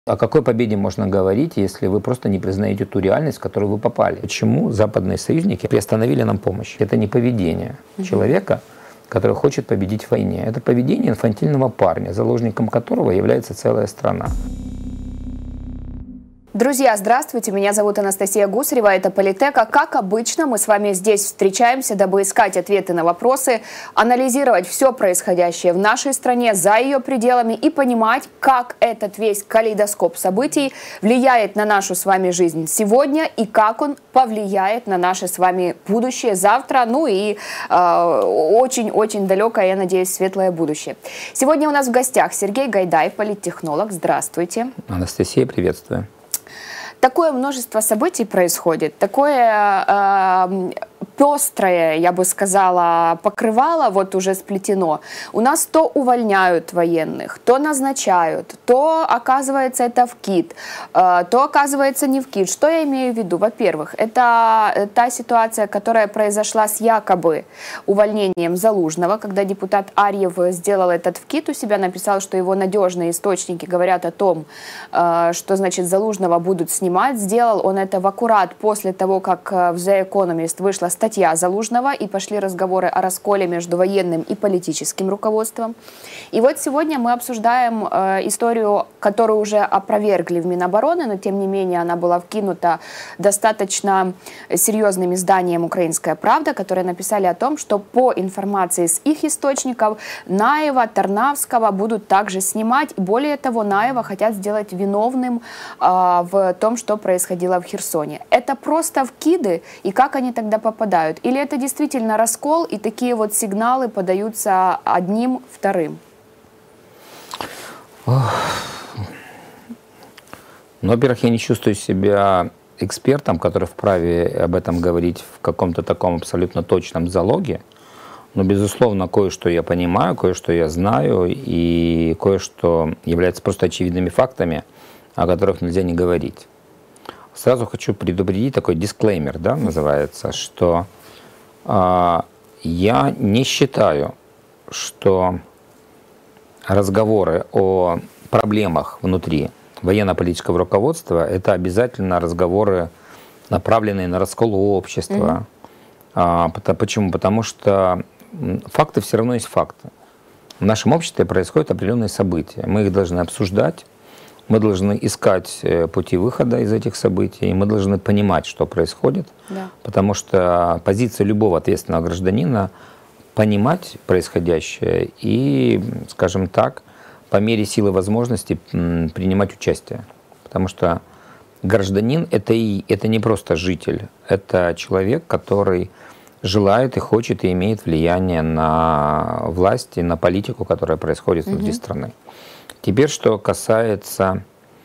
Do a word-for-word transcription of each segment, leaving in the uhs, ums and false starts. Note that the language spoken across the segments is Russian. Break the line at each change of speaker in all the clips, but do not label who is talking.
О какой победе можно говорить, если вы просто не признаете ту реальность, в которую вы попали? Почему западные союзники приостановили нам помощь? Это не поведение угу. человека, который хочет победить в войне. Это поведение инфантильного парня, заложником которого является целая страна.
Друзья, здравствуйте, меня зовут Анастасия Гусарева, это Политека. Как обычно, мы с вами здесь встречаемся, дабы искать ответы на вопросы, анализировать все происходящее в нашей стране, за ее пределами и понимать, как этот весь калейдоскоп событий влияет на нашу с вами жизнь сегодня и как он повлияет на наше с вами будущее завтра, ну и очень-очень э, далекое, я надеюсь, светлое будущее. Сегодня у нас в гостях Сергей Гайдай, политтехнолог. Здравствуйте.
Анастасия, приветствую.
Такое множество событий происходит, такое э, пестрое, я бы сказала, покрывало вот уже сплетено. У нас то увольняют военных, то назначают, то оказывается это вкид, э, то оказывается не вкид. Что я имею в виду? Во-первых, это та ситуация, которая произошла с якобы увольнением Залужного, когда депутат Арьев сделал этот вкид у себя, написал, что его надежные источники говорят о том, э, что, значит, Залужного будут снимать. Сделал он это в аккурат после того, как в The Economist вышла статья Залужного и пошли разговоры о расколе между военным и политическим руководством. И вот сегодня мы обсуждаем э, историю, которую уже опровергли в Минобороны, но тем не менее она была вкинута достаточно серьезным изданием «Украинская правда», которые написали о том, что по информации с их источников Наева, Тарнавского будут также снимать. И более того, Наева хотят сделать виновным э, в том, что происходило в Херсоне. Это просто вкиды, и как они тогда попадают? Или это действительно раскол, и такие вот сигналы подаются одним, вторым?
Ну, во-первых, я не чувствую себя экспертом, который вправе об этом говорить в каком-то таком абсолютно точном залоге. Но, безусловно, кое-что я понимаю, кое-что я знаю, и кое-что является просто очевидными фактами, о которых нельзя не говорить. Сразу хочу предупредить, такой дисклеймер, да, называется, что э, я не считаю, что разговоры о проблемах внутри военно-политического руководства – это обязательно разговоры, направленные на раскол общества. Mm-hmm. а, почему? Потому что факты все равно есть факты. В нашем обществе происходят определенные события. Мы их должны обсуждать. Мы должны искать пути выхода из этих событий, мы должны понимать, что происходит, да. Потому что позиция любого ответственного гражданина – понимать происходящее и, скажем так, по мере силы возможности принимать участие. Потому что гражданин – это, и, это не просто житель, это человек, который желает и хочет и имеет влияние на власть и на политику, которая происходит внутри угу. страны. Теперь, что касается,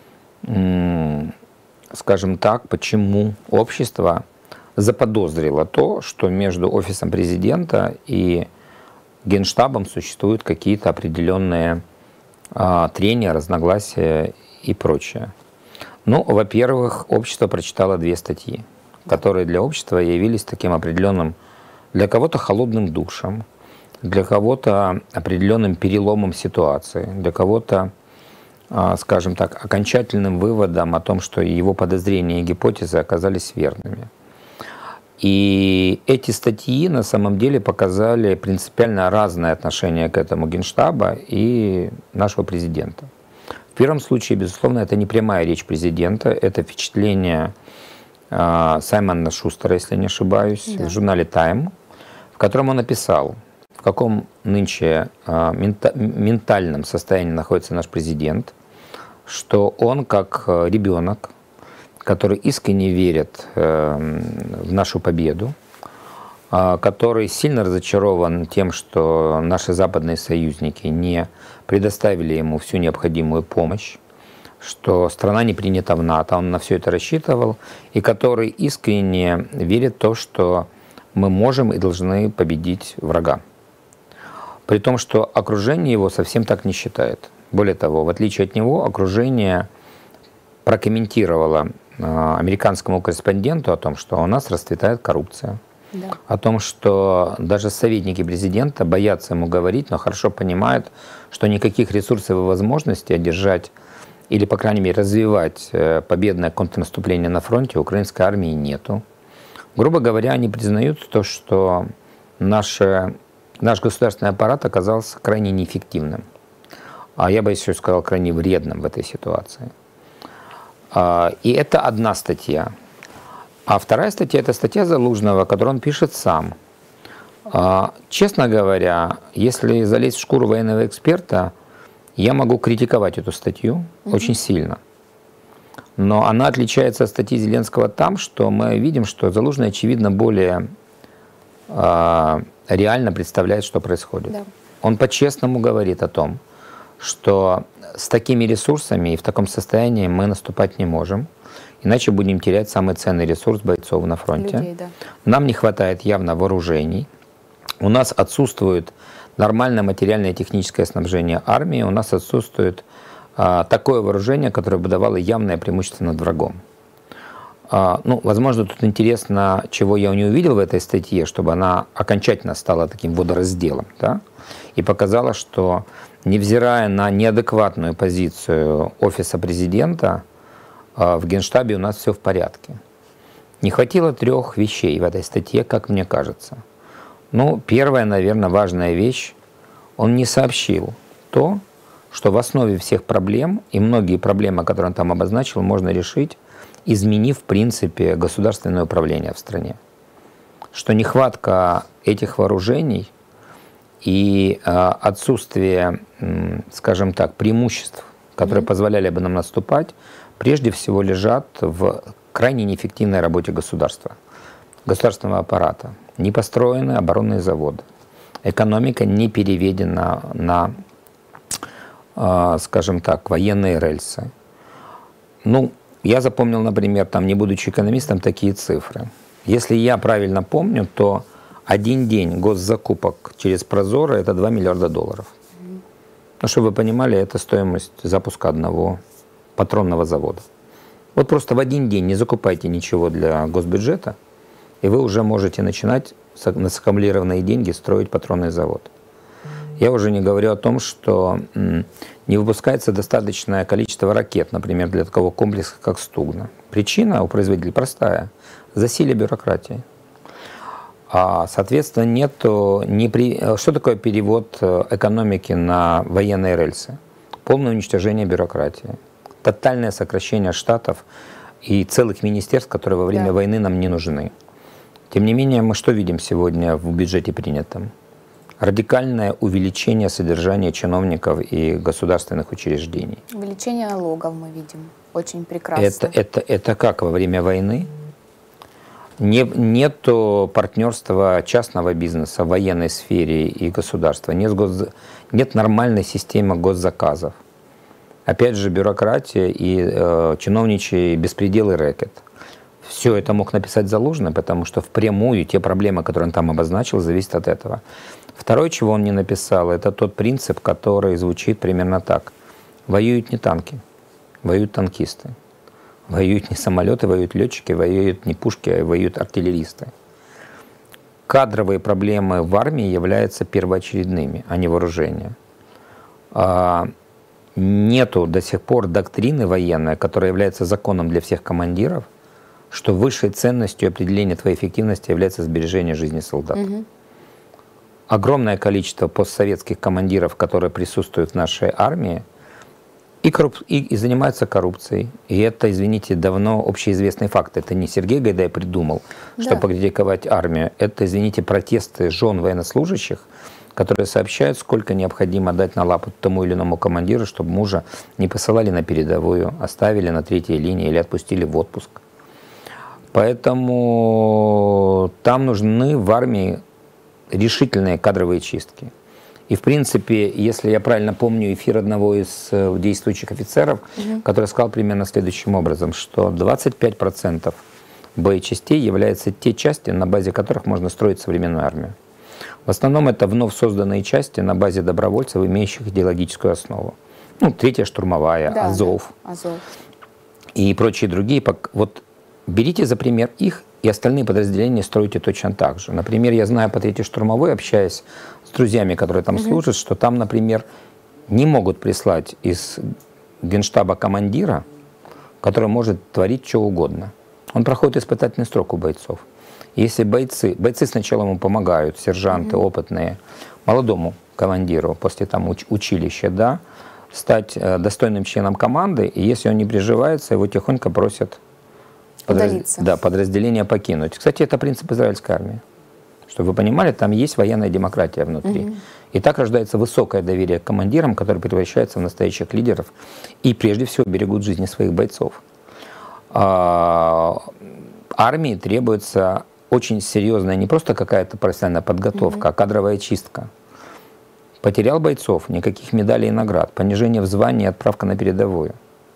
скажем так, почему общество заподозрило то, что между офисом президента и Генштабом существуют какие-то определенные а, трения, разногласия и прочее. Ну, во-первых, общество прочитало две статьи, которые для общества явились таким определенным, для кого-то холодным душем, для кого-то определенным переломом ситуации, для кого-то, скажем так, окончательным выводом о том, что его подозрения и гипотезы оказались верными. И эти статьи на самом деле показали принципиально разное отношение к этому Генштаба и нашего президента. В первом случае, безусловно, это не прямая речь президента, это впечатление Саймона Шустера, если не ошибаюсь, да. в журнале «Тайм», в котором он написал, в каком нынче э, мента ментальном состоянии находится наш президент, что он как ребенок, который искренне верит э, в нашу победу, э, который сильно разочарован тем, что наши западные союзники не предоставили ему всю необходимую помощь, что страна не принята в НАТО, он на все это рассчитывал, и который искренне верит в то, что мы можем и должны победить врага. При том, что окружение его совсем так не считает. Более того, в отличие от него, окружение прокомментировало э, американскому корреспонденту о том, что у нас расцветает коррупция, да. о том, что даже советники президента боятся ему говорить, но хорошо понимают, что никаких ресурсов и возможностей одержать или, по крайней мере, развивать победное контрнаступление на фронте, украинской армии нету. Грубо говоря, они признают то, что наше, наш государственный аппарат оказался крайне неэффективным. А я бы еще сказал, крайне вредным в этой ситуации. И это одна статья. А вторая статья – это статья Залужного, которую он пишет сам. Честно говоря, если залезть в шкуру военного эксперта, я могу критиковать эту статью mm-hmm. очень сильно. Но она отличается от статьи Зеленского тем, что мы видим, что Залужный, очевидно, более э, реально представляет, что происходит. Да. Он по-честному говорит о том, что с такими ресурсами и в таком состоянии мы наступать не можем, иначе будем терять самый ценный ресурс бойцов на фронте. Людей, да. Нам не хватает явно вооружений. У нас отсутствует нормальное материальное и техническое снабжение армии, у нас отсутствует а, такое вооружение, которое бы давало явное преимущество над врагом. А, ну, возможно, тут интересно, чего я не увидел в этой статье, чтобы она окончательно стала таким водоразделом, да? И показала, что, невзирая на неадекватную позицию офиса президента, а, в Генштабе у нас все в порядке. Не хватило трех вещей в этой статье, как мне кажется. Ну, первая, наверное, важная вещь, он не сообщил то, что в основе всех проблем, и многие проблемы, которые он там обозначил, можно решить, изменив, в принципе, государственное управление в стране. Что нехватка этих вооружений и э, отсутствие, э, скажем так, преимуществ, которые mm-hmm. позволяли бы нам наступать, прежде всего лежат в крайне неэффективной работе государства, государственного аппарата. Не построены оборонные заводы. Экономика не переведена на, э, скажем так, военные рельсы. Ну, я запомнил, например, там, не будучи экономистом, такие цифры. Если я правильно помню, то один день госзакупок через Прозоро – это два миллиарда долларов. Ну, чтобы вы понимали, это стоимость запуска одного патронного завода. Вот просто в один день не закупайте ничего для госбюджета, и вы уже можете начинать на саккумулированные деньги строить патронный завод. Я уже не говорю о том, что не выпускается достаточное количество ракет, например, для такого комплекса, как Стугна. Причина у производителей простая – засилие бюрократии. А, соответственно, нету не при... Что такое перевод экономики на военные рельсы? Полное уничтожение бюрократии, тотальное сокращение штатов и целых министерств, которые во время да. войны нам не нужны. Тем не менее, мы что видим сегодня в бюджете принятом? Радикальное увеличение содержания чиновников и государственных учреждений.
Увеличение налогов мы видим. Очень прекрасно.
Это, это, это как во время войны? Не, нету партнерства частного бизнеса в военной сфере и государства. Нет, гос, нет нормальной системы госзаказов. Опять же, бюрократия и э, чиновничий беспредел и рэкет. Все это мог написать Залужный, потому что впрямую те проблемы, которые он там обозначил, зависят от этого. Второе, чего он не написал, это тот принцип, который звучит примерно так. Воюют не танки, воюют танкисты. Воюют не самолеты, воюют летчики, воюют не пушки, а воюют артиллеристы. Кадровые проблемы в армии являются первоочередными, а не вооружение. Нету до сих пор доктрины военной, которая является законом для всех командиров, что высшей ценностью определения твоей эффективности является сбережение жизни солдат. Угу. Огромное количество постсоветских командиров, которые присутствуют в нашей армии, и, корруп... и, и занимаются коррупцией. И это, извините, давно общеизвестный факт. Это не Сергей Гайдай придумал, да. чтобы покритиковать армию. Это, извините, протесты жен военнослужащих, которые сообщают, сколько необходимо дать на лапу тому или иному командиру, чтобы мужа не посылали на передовую, оставили на третьей линии или отпустили в отпуск. Поэтому там нужны в армии решительные кадровые чистки. И, в принципе, если я правильно помню эфир одного из действующих офицеров, угу. который сказал примерно следующим образом, что двадцать пять процентов боечастей являются те части, на базе которых можно строить современную армию. В основном это вновь созданные части на базе добровольцев, имеющих идеологическую основу. Ну, третья штурмовая, да, Азов, да. Азов и прочие другие. Вот берите за пример их, и остальные подразделения стройте точно так же. Например, я знаю по третьей штурмовой, общаясь с друзьями, которые там угу. служат, что там, например, не могут прислать из генштаба командира, который может творить что угодно. Он проходит испытательный срок у бойцов. Если бойцы, бойцы сначала ему помогают, сержанты, mm-hmm. опытные, молодому командиру после там уч, училища, да, стать э, достойным членом команды, и если он не приживается, его тихонько просят подраз... да, подразделение покинуть. Кстати, это принцип израильской армии. Чтобы вы понимали, там есть военная демократия внутри. Mm-hmm. И так рождается высокое доверие к командирам, которые превращаются в настоящих лидеров и прежде всего берегут жизни своих бойцов. А, армии требуется очень серьезная, не просто какая-то профессиональная подготовка, mm-hmm. а кадровая чистка. Потерял бойцов, никаких медалей и наград, понижение в звании, отправка на передовую.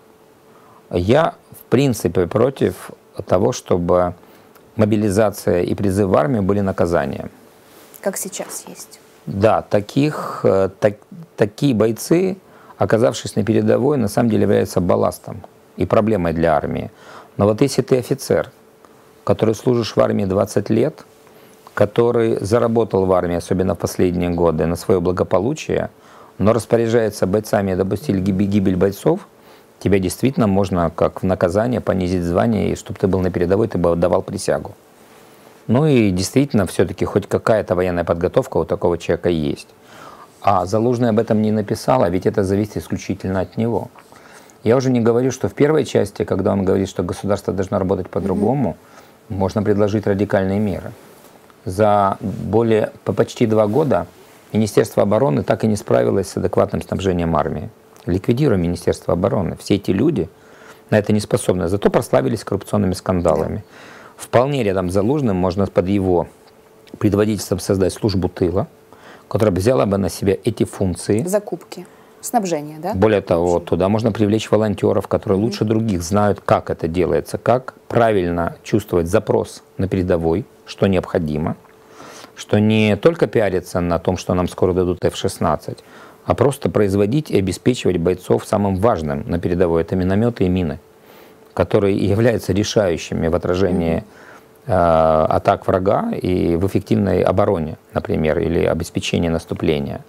Я, в принципе, против того, чтобы мобилизация и призыв в армию были наказанием.
Как сейчас есть.
Да, таких, так, такие бойцы, оказавшись на передовой, на самом деле являются балластом и проблемой для армии. Но вот если ты офицер, который служишь в армии двадцать лет, который заработал в армии, особенно в последние годы, на свое благополучие, но распоряжается бойцами и допустили гибель бойцов, тебя действительно можно, как в наказание, понизить звание, и чтобы ты был на передовой, ты бы отдавал присягу. Ну и действительно, все-таки хоть какая-то военная подготовка у такого человека есть. А Залужный об этом не написал, а ведь это зависит исключительно от него. Я уже не говорю, что в первой части, когда он говорит, что государство должно работать по-другому, mm-hmm. можно предложить радикальные меры. За более, по почти два года Министерство обороны так и не справилось с адекватным снабжением армии. Ликвидируем Министерство обороны. Все эти люди на это не способны. Зато прославились коррупционными скандалами. Вполне рядом с Залужным можно под его предводительством создать службу тыла, которая взяла бы на себя эти функции.
Закупки, снабжение, да?
Более того, туда можно привлечь волонтеров, которые mm-hmm. лучше других знают, как это делается, как правильно чувствовать запрос на передовой, что необходимо, что не только пиариться на том, что нам скоро дадут эф шестнадцать, а просто производить и обеспечивать бойцов самым важным на передовой. Это минометы и мины, которые являются решающими в отражении э, атак врага и в эффективной обороне, например, или обеспечении наступления.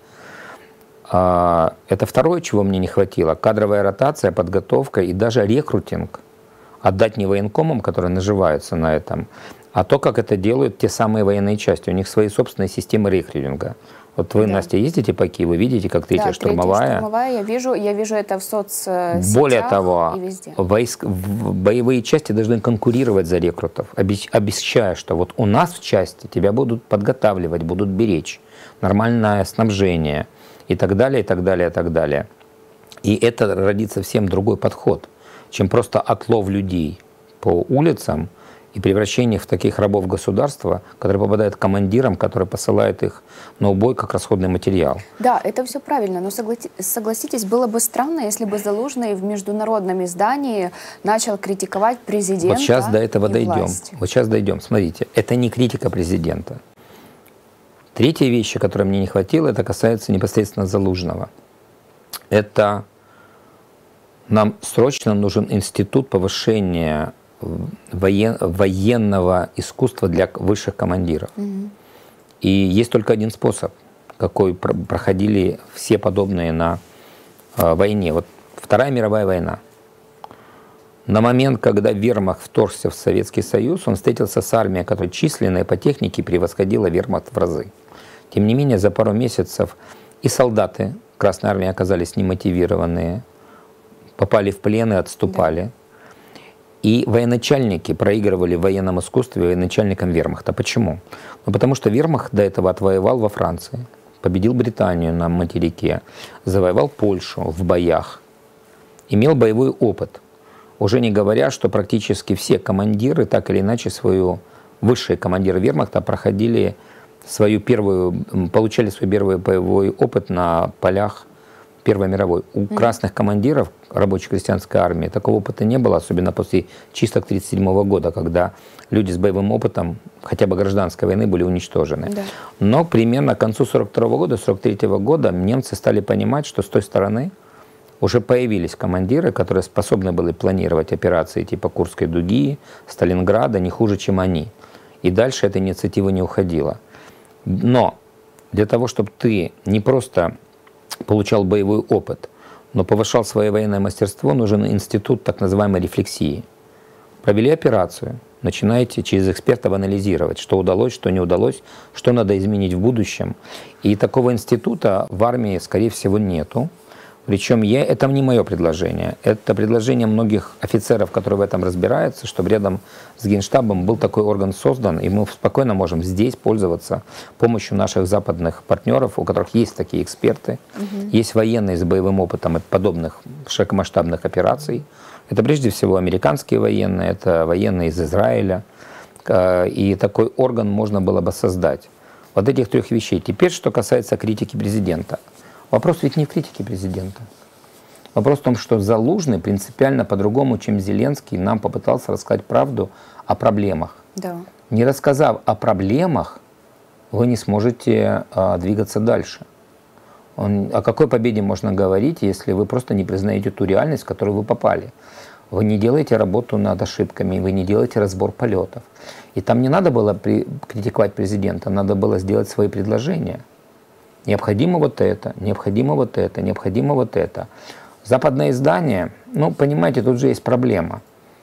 Э, это второе, чего мне не хватило. Кадровая ротация, подготовка и даже рекрутинг. Отдать не военкомам, которые наживаются на этом, а то, как это делают те самые военные части. У них свои собственные системы рекрутинга. Вот вы, да. Настя, ездите по Киеву, видите, как третья да, штурмовая.
Третья штурмовая, я вижу, я вижу это в соцсетях.
Более того,
и везде.
Войск, боевые части должны конкурировать за рекрутов, обещая, что вот у нас в части тебя будут подготавливать, будут беречь, нормальное снабжение и так далее, и так далее, и так далее. И это родит совсем другой подход, чем просто отлов людей по улицам и превращение их в таких рабов государства, которые попадают к командирам, которые посылают их на убой как расходный материал.
Да, это все правильно, но согласитесь, было бы странно, если бы Залужный в международном издании начал критиковать президента.
Вот сейчас до этого дойдем.
Власть.
Вот сейчас дойдем. Смотрите, это не критика президента. Третья вещь, которой мне не хватило, это касается непосредственно Залужного. Это нам срочно нужен институт повышения Воен, военного искусства для высших командиров. Mm-hmm. И есть только один способ, какой про, проходили все подобные на э, войне. Вот Вторая мировая война. На момент, когда вермахт вторгся в Советский Союз, он встретился с армией, которая численная по технике превосходила вермахт в разы. Тем не менее, за пару месяцев и солдаты Красной Армии оказались немотивированные, попали в плен и отступали. Mm-hmm. И военачальники проигрывали в военном искусстве военачальникам вермахта. Почему? Ну, потому что вермахт до этого отвоевал во Франции, победил Британию на материке, завоевал Польшу в боях, имел боевой опыт. Уже не говоря, что практически все командиры, так или иначе, свою, высшие командиры вермахта проходили свою первую, получали свой первый боевой опыт на полях Первой мировой. У mm-hmm. красных командиров рабочей крестьянской армии такого опыта не было, особенно после чисток тысяча девятьсот тридцать седьмого года, когда люди с боевым опытом хотя бы гражданской войны были уничтожены. Да. Но примерно к концу сорок второго года, сорок третьего года немцы стали понимать, что с той стороны уже появились командиры, которые способны были планировать операции типа Курской дуги, Сталинграда не хуже, чем они. И дальше эта инициатива не уходила. Но для того, чтобы ты не просто получал боевой опыт, но повышал свое военное мастерство, нужен институт так называемой рефлексии. Провели операцию, начинаете через экспертов анализировать, что удалось, что не удалось, что надо изменить в будущем. И такого института в армии, скорее всего, нету. Причем я, это не мое предложение, это предложение многих офицеров, которые в этом разбираются, чтобы рядом с Генштабом был такой орган создан, и мы спокойно можем здесь пользоваться помощью наших западных партнеров, у которых есть такие эксперты, угу. есть военные с боевым опытом подобных широкомасштабных операций. Это прежде всего американские военные, это военные из Израиля, и такой орган можно было бы создать. Вот этих трех вещей. Теперь, что касается критики президента. Вопрос ведь не в критике президента. Вопрос в том, что Залужный принципиально по-другому, чем Зеленский, нам попытался рассказать правду о проблемах.
Да.
Не рассказав о проблемах, вы не сможете а, двигаться дальше. Он, о какой победе можно говорить, если вы просто не признаете ту реальность, в которую вы попали? Вы не делаете работу над ошибками, вы не делаете разбор полетов. И там не надо было при, критиковать президента, надо было сделать свои предложения. Необходимо вот это, необходимо вот это, необходимо вот это. Западное издание, ну, понимаете, тут же есть проблема.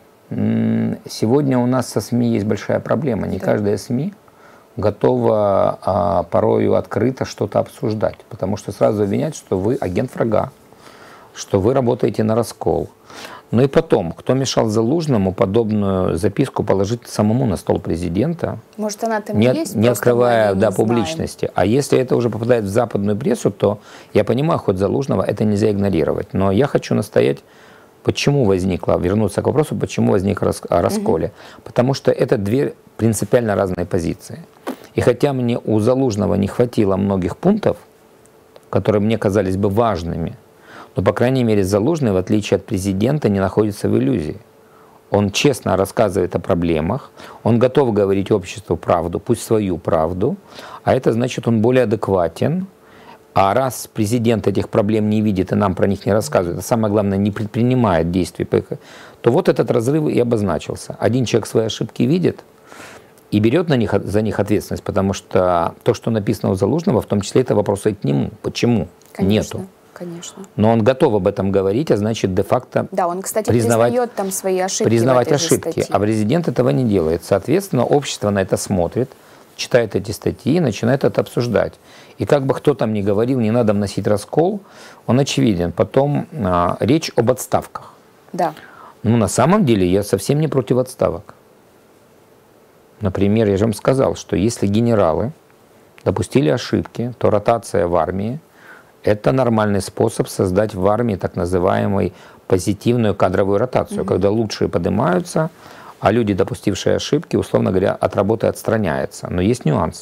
Сегодня у нас со СМИ есть большая проблема. Не да. каждая СМИ готова а, порою открыто что-то обсуждать, потому что сразу обвинять, что вы агент врага, что вы работаете на раскол. Ну и потом, кто мешал Залужному подобную записку положить самому на стол президента,
может, она там
не,
есть,
не открывая
не
да, публичности. А если это уже попадает в западную прессу, то я понимаю ход Залужного, это нельзя игнорировать. Но я хочу настоять, почему возникло, вернуться к вопросу, почему возник о расколе. Угу. Потому что это две принципиально разные позиции. И хотя мне у Залужного не хватило многих пунктов, которые мне казались бы важными, но, по крайней мере, Залужный, в отличие от президента, не находится в иллюзии. Он честно рассказывает о проблемах, он готов говорить обществу правду, пусть свою правду, а это значит, он более адекватен. А раз президент этих проблем не видит и нам про них не рассказывает, а самое главное, не предпринимает действий, то вот этот разрыв и обозначился. Один человек свои ошибки видит и берет на них, за них ответственность, потому что то, что написано у Залужного, в том числе это вопросы к нему. Почему?
Конечно.
Нету.
Конечно.
Но он готов об этом говорить, а значит, де-факто
да, он, кстати,
признавать,
признает там свои ошибки.
Признавать ошибки. А президент этого не делает. Соответственно, общество на это смотрит, читает эти статьи и начинает это обсуждать. И как бы кто там ни говорил, не надо вносить раскол, он очевиден. Потом а, речь об отставках.
Да.
Ну, на самом деле, я совсем не против отставок. Например, я же вам сказал, что если генералы допустили ошибки, то ротация в армии – это нормальный способ создать в армии так называемую позитивную кадровую ротацию, mm-hmm. когда лучшие поднимаются, а люди, допустившие ошибки, условно говоря, от работы отстраняются. Но есть нюанс.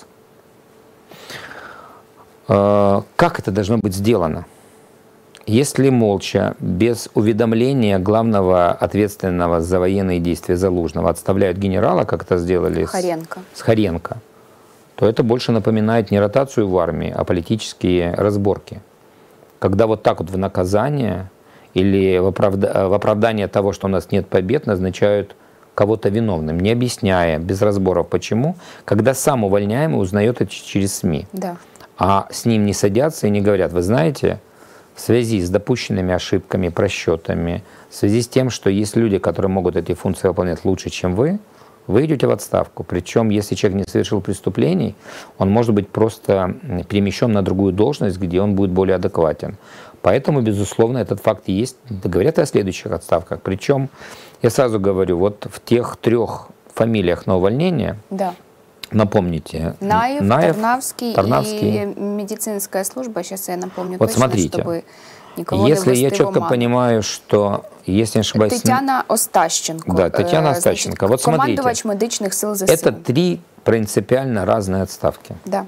Как это должно быть сделано? Если молча, без уведомления главного ответственного за военные действия Залужного отставляют генерала, как это сделали
Хоренко.
С, с Хоренко, то это больше напоминает не ротацию в армии, а политические разборки. Когда вот так вот в наказание или в, оправда... в оправдание того, что у нас нет побед, назначают кого-то виновным, не объясняя, без разборов почему, когда сам увольняемый узнает это через СМИ.
Да.
А с ним не садятся и не говорят, вы знаете, в связи с допущенными ошибками, просчетами, в связи с тем, что есть люди, которые могут эти функции выполнять лучше, чем вы, вы идете в отставку. Причем, если человек не совершил преступлений, он может быть просто перемещен на другую должность, где он будет более адекватен. Поэтому, безусловно, этот факт есть. Говорят о следующих отставках. Причем, я сразу говорю, вот в тех трех фамилиях на увольнение,
да.
напомните.
Наев,
Наев
Тарнавский,
Тарнавский
и медицинская служба, сейчас я напомню
вот
точно,
смотрите,
чтобы никого
если
не
я четко
оману.
понимаю, что, если не ошибаюсь...
Тетяна Остащенко.
Да, Тетяна Остащенко.
Значит,
вот смотрите,
командувач медичных сил ЗСУ.
это три принципиально разные отставки.
Да.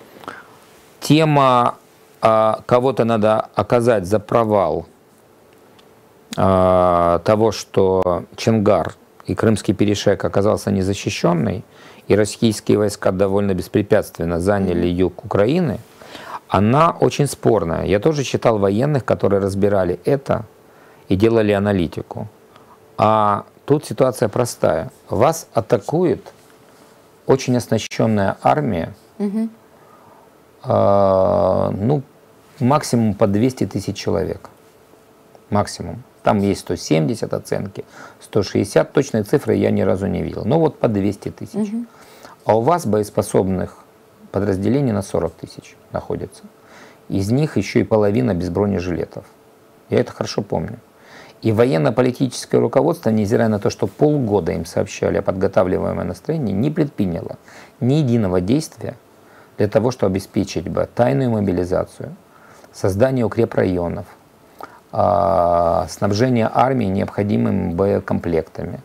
Тема а, кого-то надо оказать за провал а, того, что Чонгар и Крымский перешейк оказался незащищенный, и российские войска довольно беспрепятственно заняли юг Украины, она очень спорная. Я тоже читал военных, которые разбирали это и делали аналитику. А тут ситуация простая. Вас атакует очень оснащенная армия, угу. э, ну, максимум по двести тысяч человек. максимум. Там есть сто семьдесят оценки, сто шестьдесят, точные цифры я ни разу не видел. Ну вот по двести тысяч. Угу. А у вас боеспособных подразделений на сорок тысяч находится. Из них еще и половина без бронежилетов. Я это хорошо помню. И военно-политическое руководство, невзирая на то, что полгода им сообщали о подготавливаемом настроении, не предприняло ни единого действия для того, чтобы обеспечить бы тайную мобилизацию, создание укрепрайонов, снабжение армии необходимыми боекомплектами,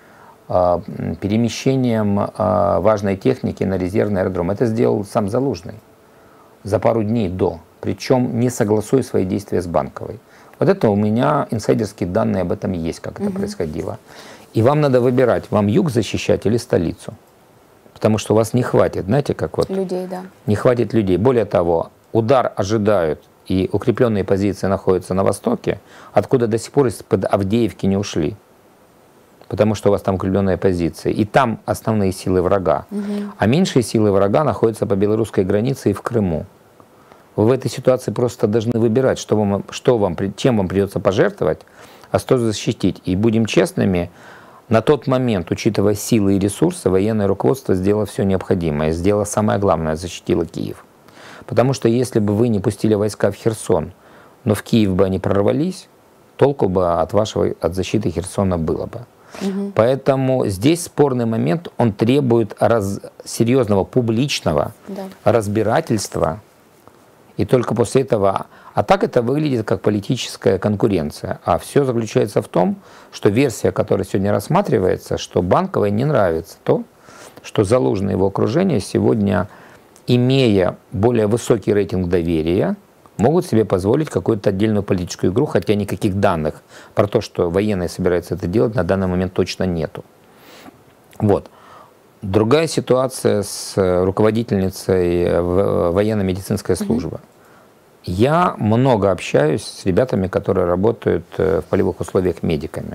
перемещением важной техники на резервный аэродром. Это сделал сам Залужный за пару дней до, причем не согласуя свои действия с Банковой. Вот это у меня инсайдерские данные об этом есть, как это угу. происходило. И вам надо выбирать, вам юг защищать или столицу. Потому что у вас не хватит, знаете, как вот...
Людей, да.
Не хватит людей. Более того, удар ожидают, и укрепленные позиции находятся на востоке, откуда до сих пор из-под Авдеевки не ушли. Потому что у вас там укрепленные позиции. И там основные силы врага. Угу. А меньшие силы врага находятся по белорусской границе и в Крыму. Вы в этой ситуации просто должны выбирать, что вам, что вам, чем вам придется пожертвовать, а что защитить. И будем честными, на тот момент, учитывая силы и ресурсы, военное руководство сделало все необходимое. Сделало самое главное, защитило Киев. Потому что если бы вы не пустили войска в Херсон, но в Киев бы они прорвались, толку бы от вашего от защиты Херсона было бы. Угу. Поэтому здесь спорный момент, он требует раз, серьезного публичного да. разбирательства. И только после этого, а так это выглядит как политическая конкуренция. А все заключается в том, что версия, которая сегодня рассматривается, что Банковой не нравится то, что Залужный и его окружение сегодня, имея более высокий рейтинг доверия, могут себе позволить какую-то отдельную политическую игру, хотя никаких данных про то, что военные собираются это делать, на данный момент точно нету. Вот. Другая ситуация с руководительницей военно-медицинской службы. Mm-hmm. Я много общаюсь с ребятами, которые работают в полевых условиях медиками.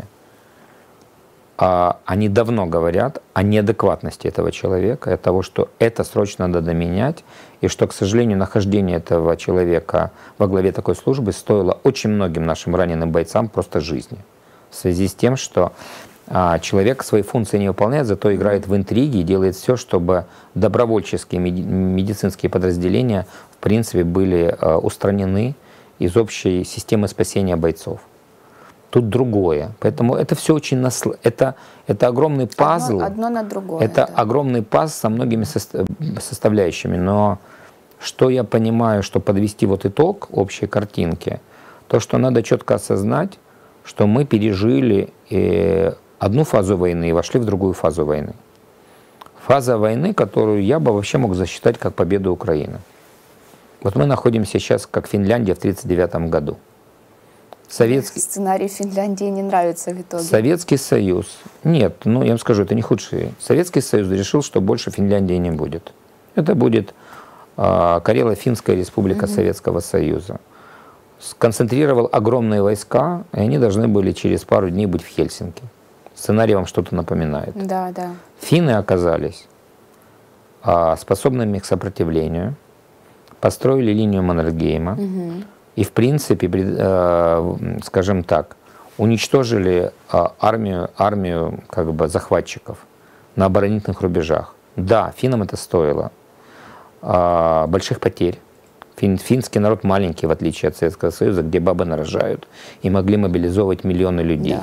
Они давно говорят о неадекватности этого человека, о того, что это срочно надо менять, и что, к сожалению, нахождение этого человека во главе такой службы стоило очень многим нашим раненым бойцам просто жизни. В связи с тем, что человек свои функции не выполняет, зато играет в интриги и делает все, чтобы добровольческие медицинские подразделения в принципе были устранены из общей системы спасения бойцов. Тут другое. Поэтому это все очень насл... это, это огромный пазл.
Одно, одно на другое.
Это
да.
огромный пазл со многими состав... составляющими. Но что я понимаю, что подвести вот итог общей картинки, то, что надо четко осознать, что мы пережили э, одну фазу войны и вошли в другую фазу войны. Фаза войны, которую я бы вообще мог засчитать как победу Украины. Вот мы находимся сейчас, как Финляндия в тридцать девятом году. Советский...
Сценарий Финляндии не нравится в итоге.
Советский Союз. Нет, ну я вам скажу, это не худший. Советский Союз решил, что больше Финляндии не будет. Это будет э, Карело-Финская республика угу. Советского Союза. Сконцентрировал огромные войска, и они должны были через пару дней быть в Хельсинки. Сценарий вам что-то напоминает.
Да, да.
Финны оказались э, способными к сопротивлению, построили линию Маннергейма. Угу. И, в принципе, скажем так, уничтожили армию, армию как бы захватчиков на оборонительных рубежах. Да, финнам это стоило больших потерь. Фин, финский народ маленький, в отличие от Советского Союза, где бабы нарожают и могли мобилизовывать миллионы людей. Да.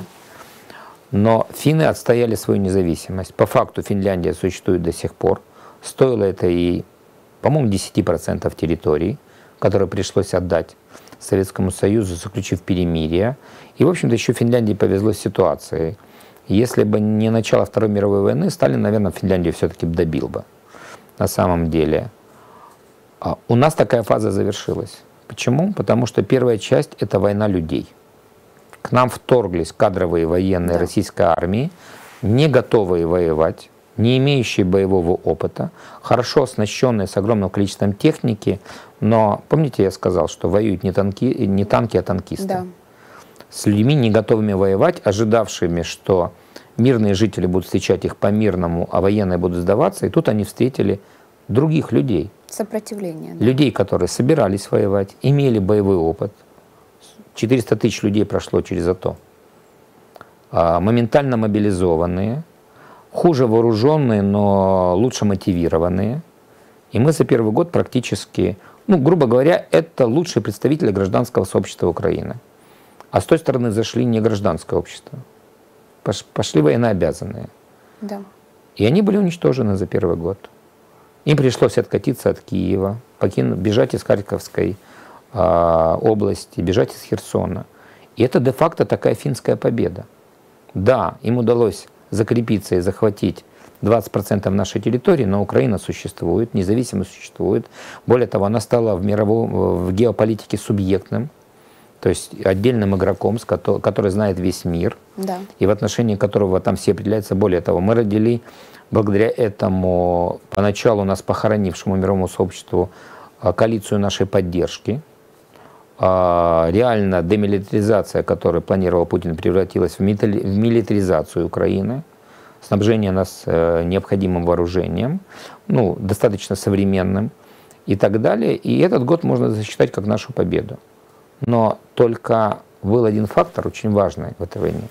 Но финны отстояли свою независимость. По факту Финляндия существует до сих пор. Стоило это и, по-моему, десять процентов территории, которые пришлось отдать Советскому Союзу, заключив перемирие. И, в общем-то, еще Финляндии повезло с ситуацией. Если бы не начало Второй мировой войны, Сталин, наверное, Финляндию все-таки добил бы. На самом деле. У нас такая фаза завершилась. Почему? Потому что первая часть – это война людей. К нам вторглись кадровые военные да. российской армии, не готовые воевать, не имеющие боевого опыта, хорошо оснащенные с огромным количеством техники, но помните, я сказал, что воюют не, танки, не танки, а танкисты. Да. С людьми, не готовыми воевать, ожидавшими, что мирные жители будут встречать их по-мирному, а военные будут сдаваться, и тут они встретили других людей.
Сопротивление. Да.
Людей, которые собирались воевать, имели боевой опыт, четыреста тысяч людей прошло через АТО. Моментально мобилизованные, хуже вооруженные, но лучше мотивированные. И мы за первый год практически, ну, грубо говоря, это лучшие представители гражданского сообщества Украины. А с той стороны зашли не гражданское общество. Пошли военнообязанные.
Да.
И они были уничтожены за первый год. Им пришлось откатиться от Киева, покинуть, бежать из Харьковской э, области, бежать из Херсона. И это де-факто такая финская победа. Да, им удалось закрепиться и захватить двадцать процентов нашей территории, но Украина существует, независимо существует. Более того, она стала в мировом, в геополитике субъектным, то есть отдельным игроком, который знает весь мир,
да.
И в отношении которого там все определяются. Более того, мы родили благодаря этому, поначалу нас похоронившему мировому сообществу, коалицию нашей поддержки. Реально демилитаризация, которую планировал Путин, превратилась в милитаризацию Украины. Снабжение нас необходимым вооружением, ну, достаточно современным и так далее. И этот год можно засчитать как нашу победу. Но только был один фактор очень важный в этой войне.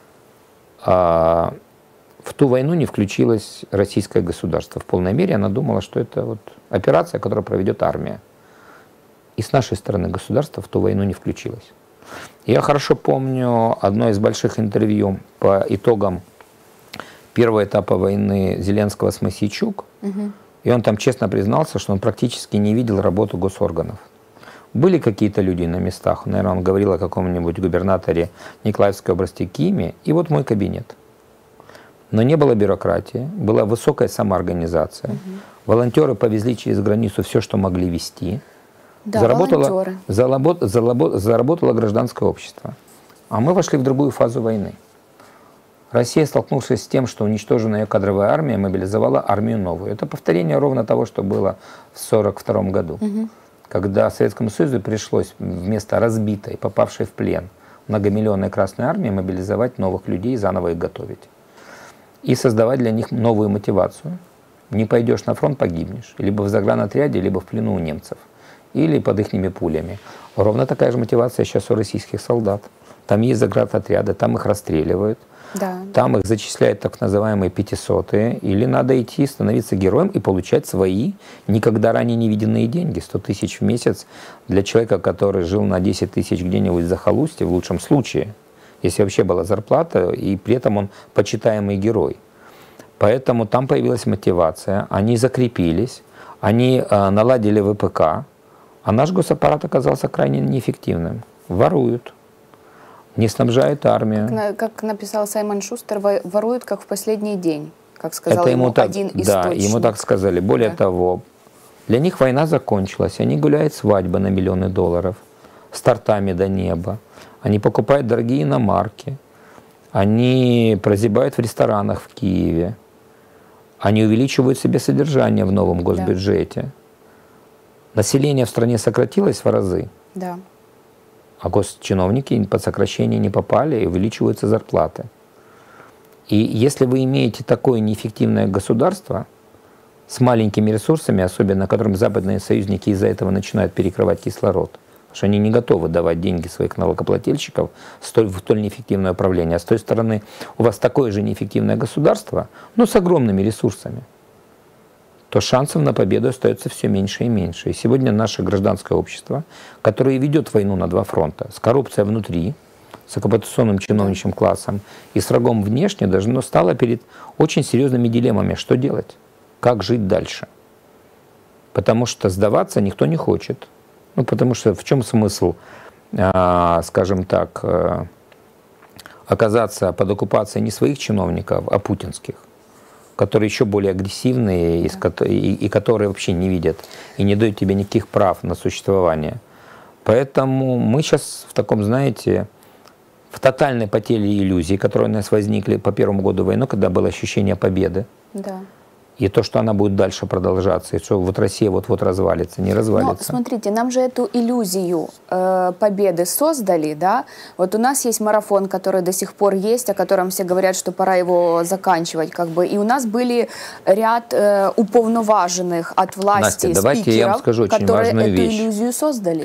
В ту войну не включилось российское государство. В полной мере она думала, что это вот операция, которую проведет армия. И с нашей стороны государство в ту войну не включилось. Я хорошо помню одно из больших интервью по итогам первого этапа войны Зеленского с Мосейчук. Угу. И он там честно признался, что он практически не видел работу госорганов. Были какие-то люди на местах. Наверное, он говорил о каком-нибудь губернаторе Николаевской области Киме. И вот мой кабинет. Но не было бюрократии, была высокая самоорганизация. Угу. Волонтеры повезли через границу все, что могли везти.
Да,
заработало, заработ, заработ, заработало гражданское общество. А мы вошли в другую фазу войны. Россия, столкнувшись с тем, что уничтоженная ее кадровая армия, мобилизовала армию новую. Это повторение ровно того, что было в сорок втором году. Угу. Когда Советскому Союзу пришлось вместо разбитой, попавшей в плен многомиллионной Красной Армии мобилизовать новых людей и заново их готовить. И создавать для них новую мотивацию. Не пойдешь на фронт — погибнешь. Либо в загранотряде, либо в плену у немцев. Или под ихними пулями. Ровно такая же мотивация сейчас у российских солдат. Там есть заградотряды, там их расстреливают.
Да.
Там их зачисляют так называемые пятисотые. Или надо идти, становиться героем и получать свои никогда ранее не виденные деньги. сто тысяч в месяц для человека, который жил на десять тысяч где-нибудь в захолустье, в лучшем случае. Если вообще была зарплата, и при этом он почитаемый герой. Поэтому там появилась мотивация, они закрепились, они э, наладили вэ пэ ка, а наш госаппарат оказался крайне неэффективным. Воруют, не снабжают армию.
Как, как написал Саймон Шустер, воруют как в последний день, как сказал
Это
ему,
ему так,
один источник.
Да, ему так сказали. Более да. того, для них война закончилась, они гуляют свадьбы на миллионы долларов, с тортами до неба. Они покупают дорогие иномарки, они прозябают в ресторанах в Киеве, они увеличивают себе содержание в новом госбюджете. Да. Население в стране сократилось в разы,
да.
а госчиновники под сокращение не попали и увеличиваются зарплаты. И если вы имеете такое неэффективное государство с маленькими ресурсами, особенно которым западные союзники из-за этого начинают перекрывать кислород, потому что они не готовы давать деньги своих налогоплательщиков в столь, в столь неэффективное управление. А с той стороны у вас такое же неэффективное государство, но с огромными ресурсами, то шансов на победу остается все меньше и меньше. И сегодня наше гражданское общество, которое ведет войну на два фронта, с коррупцией внутри, с оккупационным чиновничьим классом и с врагом внешне, должно стало перед очень серьезными дилеммами, что делать, как жить дальше. Потому что сдаваться никто не хочет. Ну, потому что в чем смысл, э, скажем так, э, оказаться под оккупацией не своих чиновников, а путинских, которые еще более агрессивные, да. и, и которые вообще не видят и не дают тебе никаких прав на существование. Поэтому мы сейчас в таком, знаете, в тотальной потере иллюзий, которые у нас возникли по первому году войны, когда было ощущение победы.
Да.
И то, что она будет дальше продолжаться, и что вот Россия вот-вот развалится, не развалится.
Но смотрите, нам же эту иллюзию э, победы создали, да? Вот у нас есть марафон, который до сих пор есть, о котором все говорят, что пора его заканчивать, как бы. И у нас были ряд э, уполноваженных от власти
Настя, давайте
спикеров,
я вам скажу очень
которые
важную
эту
вещь.
иллюзию создали.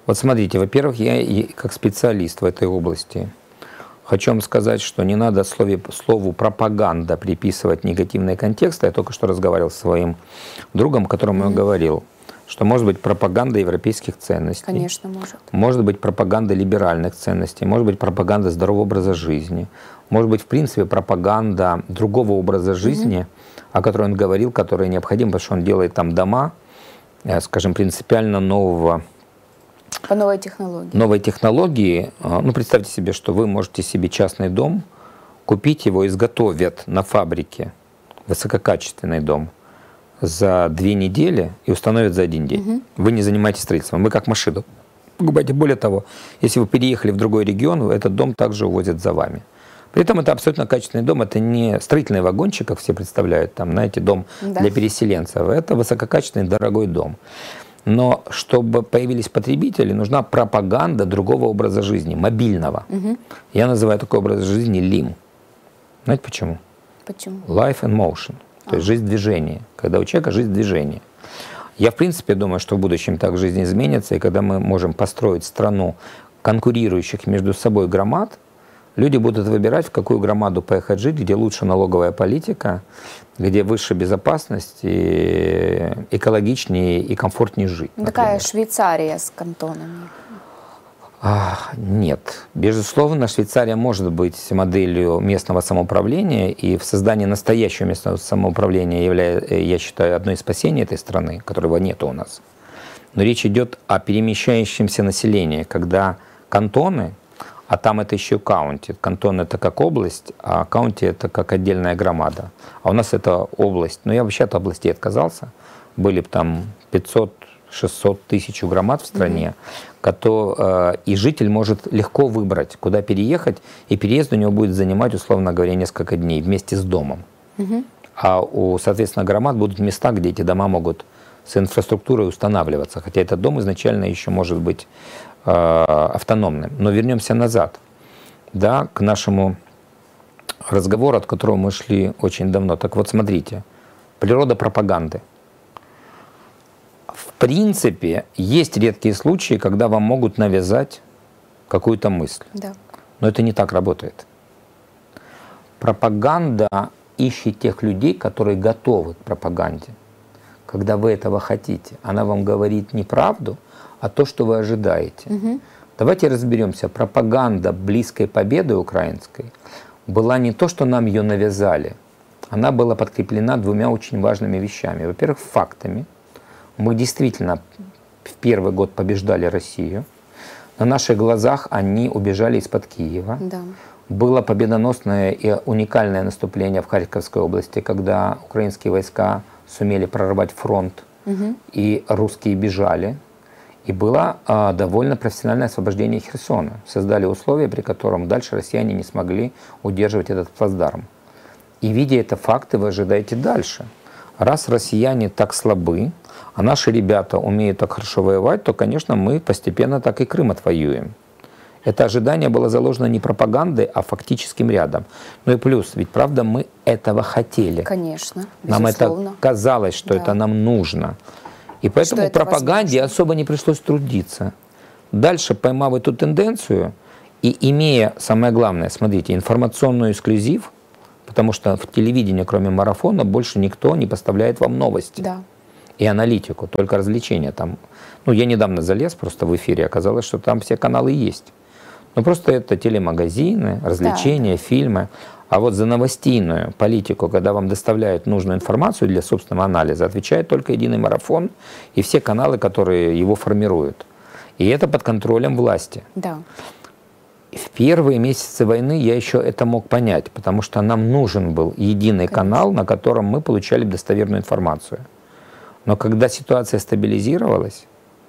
Вот смотрите, во-первых, я как специалист в этой области хочу вам сказать, что не надо слове, слову «пропаганда» приписывать негативные контексты. Я только что разговаривал со своим другом, которому mm-hmm. я говорил, что может быть пропаганда европейских ценностей.
Конечно, может.
Может быть пропаганда либеральных ценностей, может быть пропаганда здорового образа жизни, может быть, в принципе, пропаганда другого образа жизни, mm-hmm. о которой он говорил, который необходим, потому что он делает там дома, скажем, принципиально нового.
По новой технологии.
Новой технологии. Ну, представьте себе, что вы можете себе частный дом, купить его, изготовят на фабрике, высококачественный дом, за две недели и установят за один день. Угу. Вы не занимаетесь строительством, вы как машину покупаете. Более того, если вы переехали в другой регион, этот дом также увозят за вами. При этом это абсолютно качественный дом, это не строительный вагончик, как все представляют, там, знаете, дом да. для переселенцев. Это высококачественный, дорогой дом. Но чтобы появились потребители, нужна пропаганда другого образа жизни, мобильного. Угу. Я называю такой образ жизни лим. Знаете почему?
Почему?
Life and motion. То есть жизнь движения. Когда у человека жизнь движения. Я, в принципе, думаю, что в будущем так жизнь изменится, и когда мы можем построить страну конкурирующих между собой громад, люди будут выбирать, в какую громаду поехать жить, где лучше налоговая политика, где выше безопасность, и экологичнее и комфортнее жить.
Такая например. Швейцария с кантонами.
А, нет. Безусловно, Швейцария может быть моделью местного самоуправления, и в создании настоящего местного самоуправления является, я считаю, одной из спасений этой страны, которого нет у нас. Но речь идет о перемещающемся населении, когда кантоны, а там это еще каунти. Кантон это как область, а каунти это как отдельная громада. А у нас это область. Но я вообще от областей отказался. Были бы там пятьсот-шестьсот тысяч громад в стране, mm-hmm. который, э, и житель может легко выбрать, куда переехать, и переезд у него будет занимать, условно говоря, несколько дней вместе с домом. Mm-hmm. А у, соответственно, громад будут места, где эти дома могут с инфраструктурой устанавливаться. Хотя этот дом изначально еще может быть автономным. Но вернемся назад, да, к нашему разговору, от которого мы шли очень давно. Так вот, смотрите, природа пропаганды. В принципе, есть редкие случаи, когда вам могут навязать какую-то мысль. Да. Но это не так работает. Пропаганда ищет тех людей, которые готовы к пропаганде. Когда вы этого хотите, она вам говорит не правду, а то, что вы ожидаете. Угу. Давайте разберемся. Пропаганда близкой победы украинской была не то, что нам ее навязали. Она была подкреплена двумя очень важными вещами. Во-первых, фактами. Мы действительно в первый год побеждали Россию. На наших глазах они убежали из-под Киева. Да. Было победоносное и уникальное наступление в Харьковской области, когда украинские войска сумели прорвать фронт, угу. и русские бежали. И было а, довольно профессиональное освобождение Херсона. Создали условия, при котором дальше россияне не смогли удерживать этот плацдарм. И видя это факты, вы ожидаете дальше. Раз россияне так слабы, а наши ребята умеют так хорошо воевать, то, конечно, мы постепенно так и Крым отвоюем. Это ожидание было заложено не пропагандой, а фактическим рядом. Ну и плюс, ведь правда мы этого хотели.
Конечно,
нам это казалось, что да. это нам нужно. И поэтому пропаганде особо не пришлось трудиться. Дальше, поймав эту тенденцию и имея, самое главное, смотрите, информационный эксклюзив, потому что в телевидении, кроме марафона, больше никто не поставляет вам новости. Да. И аналитику, только развлечения там. Ну, я недавно залез просто в эфире, оказалось, что там все каналы есть. Но просто это телемагазины, развлечения, да. фильмы. А вот за новостейную политику, когда вам доставляют нужную информацию для собственного анализа, отвечает только единый марафон и все каналы, которые его формируют. И это под контролем власти. Да. В первые месяцы войны я еще это мог понять, потому что нам нужен был единый Конечно. канал, на котором мы получали достоверную информацию. Но когда ситуация стабилизировалась,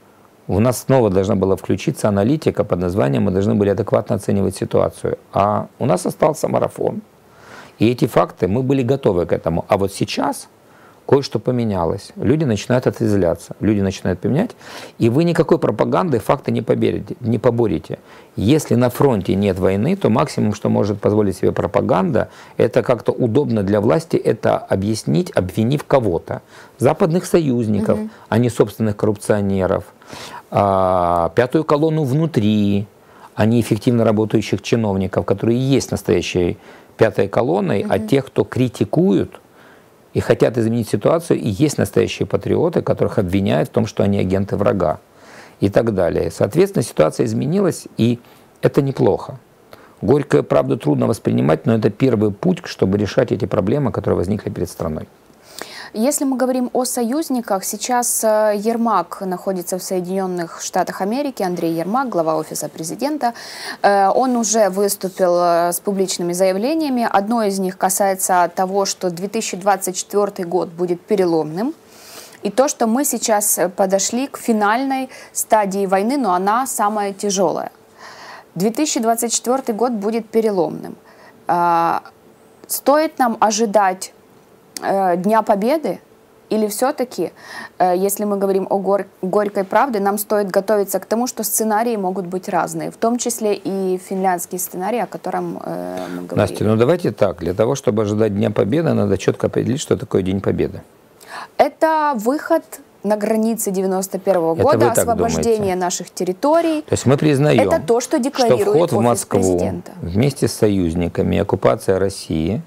у нас снова должна была включиться аналитика под названием «Мы должны были адекватно оценивать ситуацию». А у нас остался марафон. И эти факты, мы были готовы к этому. А вот сейчас кое-что поменялось, люди начинают отрезвляться, люди начинают поменять, и вы никакой пропагандой факты не поборете, не поборете. Если на фронте нет войны, то максимум, что может позволить себе пропаганда, это как-то удобно для власти это объяснить, обвинив кого-то. Западных союзников, угу. а не собственных коррупционеров, а, пятую колонну внутри, а не эффективно работающих чиновников, которые и есть настоящей пятой колонной, угу. а тех, кто критикуют, и хотят изменить ситуацию, и есть настоящие патриоты, которых обвиняют в том, что они агенты врага и так далее. Соответственно, ситуация изменилась, и это неплохо. Горькую правду трудно воспринимать, но это первый путь, чтобы решать эти проблемы, которые возникли перед страной.
Если мы говорим о союзниках, сейчас Ермак находится в Соединенных Штатах Америки, Андрей Ермак, глава Офиса президента. Он уже выступил с публичными заявлениями. Одно из них касается того, что две тысячи двадцать четвёртый год будет переломным. И то, что мы сейчас подошли к финальной стадии войны, но она самая тяжелая. две тысячи двадцать четвёртый год будет переломным. Стоит нам ожидать Дня Победы, или все-таки, если мы говорим о гор горькой правде, нам стоит готовиться к тому, что сценарии могут быть разные, в том числе и финляндский сценарий, о котором э, мы говорили.
Настя, ну давайте так, для того, чтобы ожидать Дня Победы, надо четко определить, что такое День Победы.
Это выход на границы девяносто первого года, освобождение думаете? наших территорий.
То есть мы признаем,
это то, что декларирует
что вход в Москву
президента.
Вместе с союзниками, оккупация России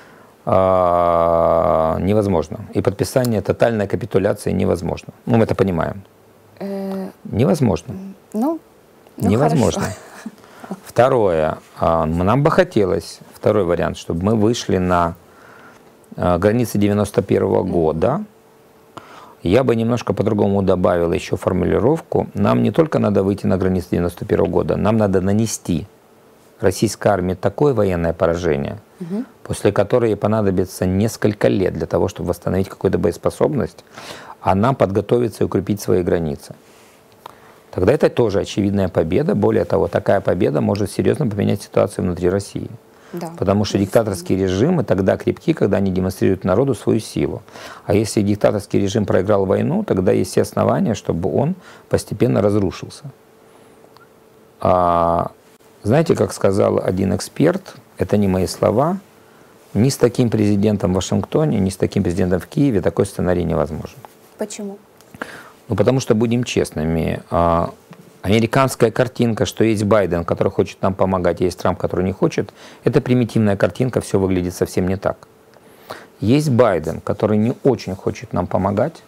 невозможно. И подписание тотальной капитуляции невозможно. Ну, мы это понимаем. Э... Невозможно.
Ну, ну
невозможно.
Хорошо.
Второе. Нам бы хотелось, второй вариант, чтобы мы вышли на границы девяносто первого года. Я бы немножко по-другому добавил еще формулировку. Нам не только надо выйти на границы девяносто первого года, нам надо нанести российской армии такое военное поражение, угу. после которой ей понадобится несколько лет для того, чтобы восстановить какую-то боеспособность, а нам подготовиться и укрепить свои границы. Тогда это тоже очевидная победа. Более того, такая победа может серьезно поменять ситуацию внутри России. Да. Потому что диктаторские режимы тогда крепки, когда они демонстрируют народу свою силу. А если диктаторский режим проиграл войну, тогда есть все основания, чтобы он постепенно разрушился. А знаете, как сказал один эксперт, это не мои слова, ни с таким президентом в Вашингтоне, ни с таким президентом в Киеве такой сценарий невозможен.
Почему?
Ну, потому что, будем честными, американская картинка, что есть Байден, который хочет нам помогать, есть Трамп, который не хочет, это примитивная картинка, все выглядит совсем не так. Есть Байден, который не очень хочет нам помогать,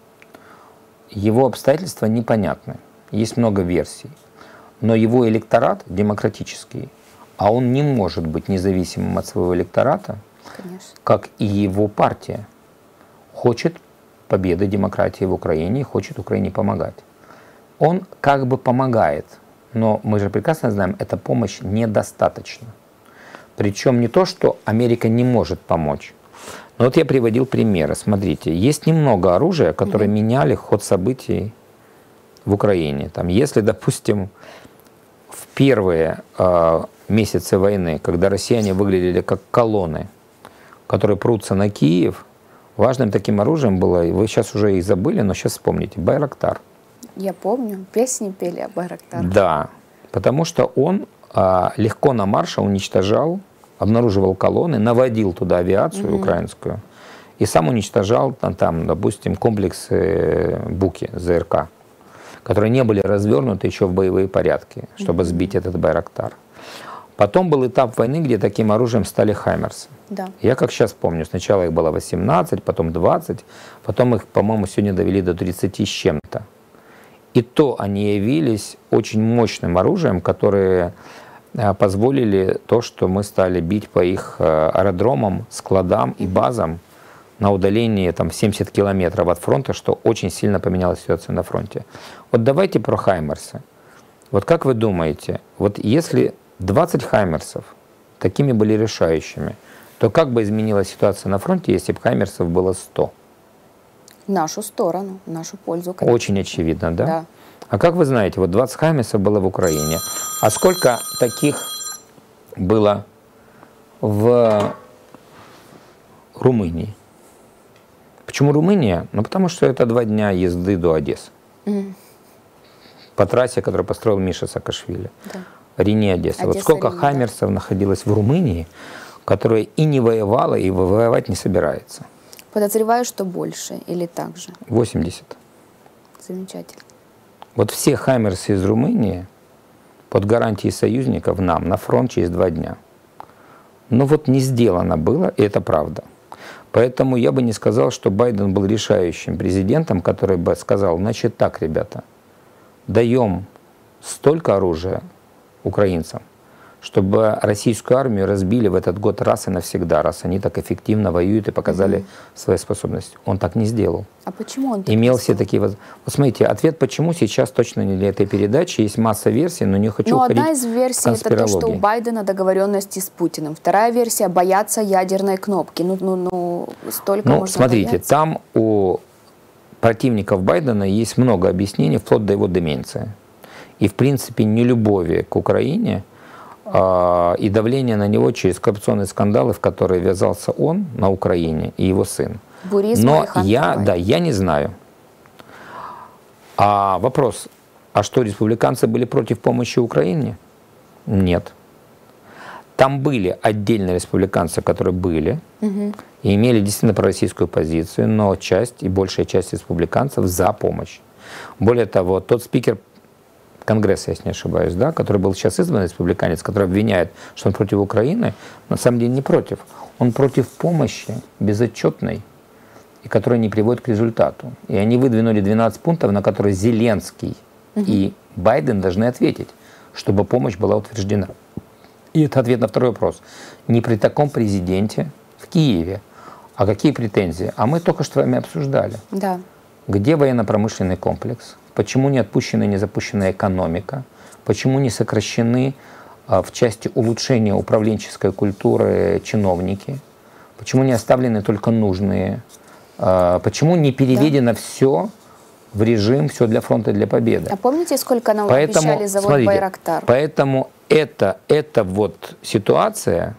его обстоятельства непонятны, есть много версий. Но его электорат демократический, а он не может быть независимым от своего электората, конечно. Как и его партия, хочет победы демократии в Украине и хочет Украине помогать. Он как бы помогает, но мы же прекрасно знаем, эта помощь недостаточна. Причем не то, что Америка не может помочь. Но вот я приводил примеры. Смотрите, есть немного оружия, которые mm-hmm. меняли ход событий в Украине. Там, если, допустим, в первые э, месяцы войны, когда россияне выглядели как колонны, которые прутся на Киев, важным таким оружием было, вы сейчас уже и забыли, но сейчас вспомните, Байрактар.
Я помню, песни пели о Байрактаре.
Да, потому что он э, легко на марше уничтожал, обнаруживал колонны, наводил туда авиацию mm-hmm. украинскую и сам уничтожал там, там допустим, комплексы Буки, ЗРК, которые не были развернуты еще в боевые порядки, чтобы mm-hmm. сбить этот Байрактар. Потом был этап войны, где таким оружием стали хаймерсы. Да. Я как сейчас помню, сначала их было восемнадцать, потом двадцать, потом их, по-моему, сегодня довели до тридцати с чем-то. И то они явились очень мощным оружием, которые позволили то, что мы стали бить по их аэродромам, складам и базам на удалении там, семьдесят километров от фронта, что очень сильно поменяло ситуацию на фронте. Вот давайте про хаймерсы. Вот как вы думаете, вот если двадцать хаймерсов такими были решающими, то как бы изменилась ситуация на фронте, если бы хаймерсов было сто?
В нашу сторону, в нашу пользу. Конечно.
Очень очевидно, да?
Да.
А как вы знаете, вот двадцать хаймерсов было в Украине. А сколько таких было в Румынии? Почему Румыния? Ну, потому что это два дня езды до Одессы. Mm. По трассе, которую построил Миша Саакашвили. Да. Рени-Одесса. Вот сколько Рени, хаммерсов да. находилось в Румынии, которая и не воевала, и воевать не собирается.
Подозреваю, что больше или так же?
восемьдесят.
Замечательно.
Вот все хаммерсы из Румынии под гарантией союзников нам на фронт через два дня. Но вот не сделано было, и это правда. Поэтому я бы не сказал, что Байден был решающим президентом, который бы сказал, значит так, ребята, даем столько оружия украинцам, чтобы российскую армию разбили в этот год раз и навсегда, раз они так эффективно воюют и показали угу. свои способности. Он так не сделал.
А почему он так
Имел все такие воз... Вот смотрите, ответ почему сейчас точно не для этой передачи. Есть масса версий, но не хочу
но
уходить
одна из версий это то, что у Байдена договоренности с Путиным. Вторая версия — бояться ядерной кнопки. Ну, ну, ну столько
ну,
можно
смотрите,
бояться.
Там у противников Байдена есть много объяснений, вплоть до его деменции. И, в принципе, нелюбови к Украине э, и давление на него через коррупционные скандалы, в которые ввязался он на Украине и его сын.
Буризм
Но я, да, я не знаю. А вопрос, а что, республиканцы были против помощи Украине? Нет. Там были отдельные республиканцы, которые были угу. и имели действительно пророссийскую позицию, но часть и большая часть республиканцев за помощь. Более того, тот спикер Конгресса, если не ошибаюсь, да, который был сейчас избран, республиканец, который обвиняет, что он против Украины, на самом деле не против. Он против помощи безотчетной, и которая не приводит к результату. И они выдвинули двенадцать пунктов, на которые Зеленский угу. и Байден должны ответить, чтобы помощь была утверждена. И это ответ на второй вопрос. Не при таком президенте в Киеве. А какие претензии? А мы только что с вами обсуждали.
Да.
Где военно-промышленный комплекс? Почему не отпущена и не запущена экономика? Почему не сокращены а, в части улучшения управленческой культуры чиновники? Почему не оставлены только нужные? А, почему не переведено да. все в режим «все для фронта, для победы»?
А помните, сколько нам
поэтому,
обещали завод
смотрите,
«Байрактар»?
Поэтому это, это вот ситуация,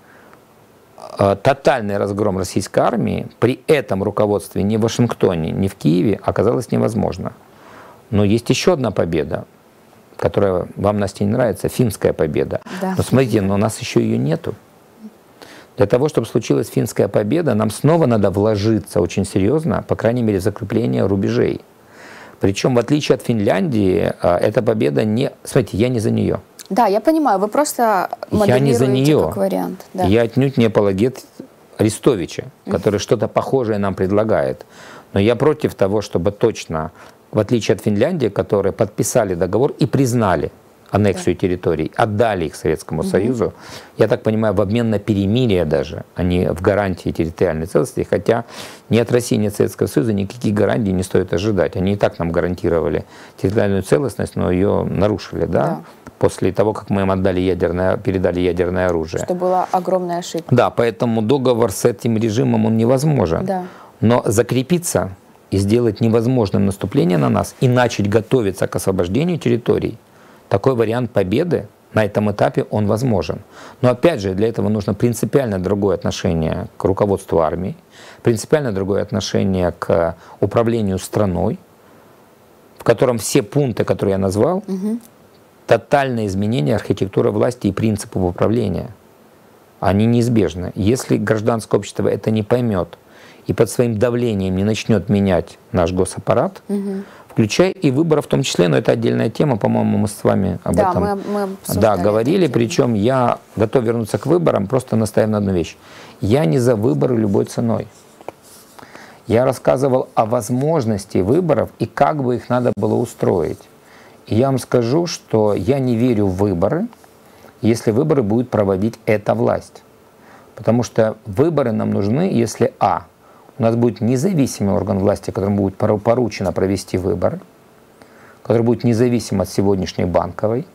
э, тотальный разгром российской армии, при этом руководстве ни в Вашингтоне, ни в Киеве оказалось невозможно. Но есть еще одна победа, которая вам, Настя, не нравится, финская победа. Да. Но смотрите, но у нас еще ее нету. Для того, чтобы случилась финская победа, нам снова надо вложиться очень серьезно, по крайней мере, в закрепление рубежей. Причем, в отличие от Финляндии, эта победа не... Смотрите, я не за нее.
Да, я понимаю, вы просто моделируете
я не за нее.
Как вариант. Да.
Я отнюдь не апологет Арестовича, который mm-hmm. что-то похожее нам предлагает. Но я против того, чтобы точно, в отличие от Финляндии, которые подписали договор и признали аннексию да. территорий, отдали их Советскому угу. Союзу, я так понимаю, в обмен на перемирие даже, а не в гарантии территориальной целостности, хотя ни от России, ни от Советского Союза никаких гарантий не стоит ожидать. Они и так нам гарантировали территориальную целостность, но ее нарушили, да? Да. После того, как мы им отдали ядерное, передали ядерное оружие.
Что была огромная ошибка.
Да, поэтому договор с этим режимом, он невозможен.
Да.
Но закрепиться и сделать невозможным наступление на нас и начать готовиться к освобождению территорий, такой вариант победы на этом этапе, он возможен. Но опять же, для этого нужно принципиально другое отношение к руководству армии, принципиально другое отношение к управлению страной, в котором все пункты, которые я назвал, угу. тотальное изменение архитектуры власти и принципов управления, они неизбежны. Если гражданское общество это не поймет и под своим давлением не начнет менять наш госаппарат, угу. включая и выборы в том числе, но это отдельная тема, по-моему, мы с вами об
да,
этом
мы, мы
да, говорили, причем я готов вернуться к выборам, просто настаиваю на одну вещь. Я не за выборы любой ценой. Я рассказывал о возможности выборов и как бы их надо было устроить. И я вам скажу, что я не верю в выборы, если выборы будет проводить эта власть. Потому что выборы нам нужны, если а. у нас будет независимый орган власти, которому будет поручено провести выборы, который будет независим от сегодняшней банковой.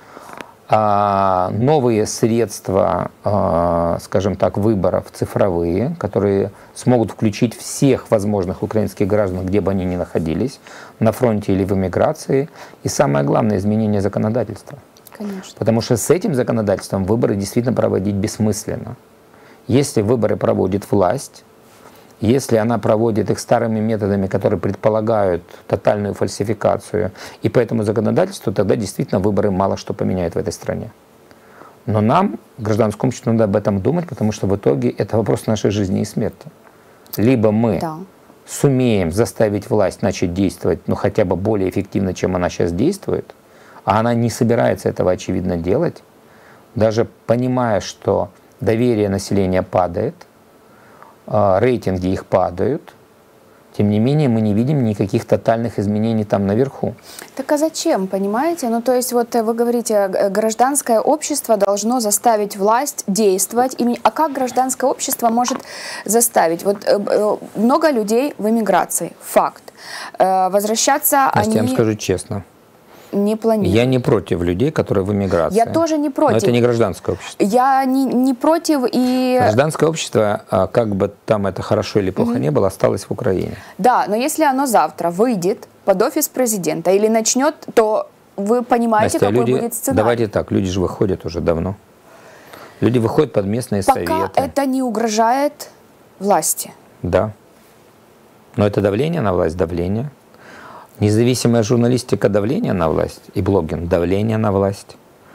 А новые средства, скажем так, выборов цифровые, которые смогут включить всех возможных украинских граждан, где бы они ни находились, на фронте или в эмиграции. И самое главное, изменение законодательства.
Конечно.
Потому что с этим законодательством выборы действительно проводить бессмысленно. Если выборы проводит власть, Если она проводит их старыми методами, которые предполагают тотальную фальсификацию, и по этому законодательству, тогда действительно выборы мало что поменяют в этой стране. Но нам, гражданскому обществу, надо об этом думать, потому что в итоге это вопрос нашей жизни и смерти. Либо мы да. сумеем заставить власть начать действовать, ну хотя бы более эффективно, чем она сейчас действует, а она не собирается этого, очевидно, делать, даже понимая, что доверие населения падает, рейтинги их падают, тем не менее мы не видим никаких тотальных изменений там наверху.
Так а зачем, понимаете? Ну то есть вот вы говорите, гражданское общество должно заставить власть действовать. А как гражданское общество может заставить? Вот много людей в эмиграции, факт. Возвращаться
Настя,
они...
я вам скажу честно.
Не планирую.
Я не против людей, которые в эмиграции.
Я тоже не против.
Но это не гражданское общество.
Я не, не против и...
Гражданское общество, как бы там это хорошо или плохо mm-hmm. не было, осталось в Украине.
Да, но если оно завтра выйдет под офис президента или начнет, то вы понимаете,
Настя,
какой
люди,
будет сценарий.
Давайте так, люди же выходят уже давно. Люди выходят под местные
Пока
советы.
Пока это не угрожает власти.
Да. Но это давление на власть, давление. Независимая журналистика, давление на власть, и блогинг, давление на власть.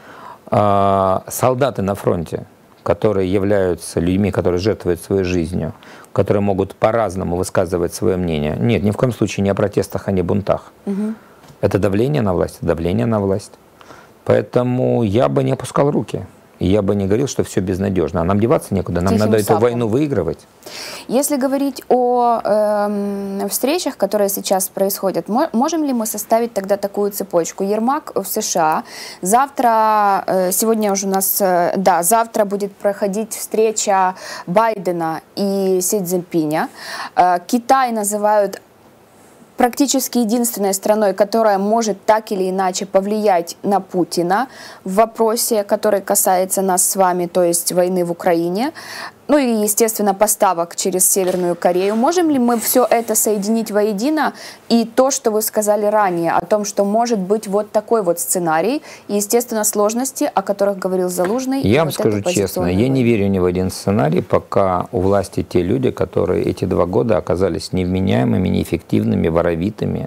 А, солдаты на фронте, которые являются людьми, которые жертвуют своей жизнью, которые могут по-разному высказывать свое мнение. Нет, ни в коем случае не о протестах, а не о бунтах. Угу. Это давление на власть, давление на власть. Поэтому я бы не опускал руки. И я бы не говорил, что все безнадежно. А нам деваться некуда, нам Тихим надо сапом. Эту войну выигрывать.
Если говорить о э, встречах, которые сейчас происходят, можем ли мы составить тогда такую цепочку? Ермак в США, завтра, э, сегодня уже у нас, э, да, завтра будет проходить встреча Байдена и Си Цзиньпиня. Э, Китай называют практически единственной страной, которая может так или иначе повлиять на Путина в вопросе, который касается нас с вами, то есть войны в Украине, ну и, естественно, поставок через Северную Корею. Можем ли мы все это соединить воедино? И то, что вы сказали ранее, о том, что может быть вот такой вот сценарий, и, естественно, сложности, о которых говорил Залужный.
Я вам вот скажу честно, я не верю ни в один сценарий, пока у власти те люди, которые эти два года оказались невменяемыми, неэффективными, воровитыми.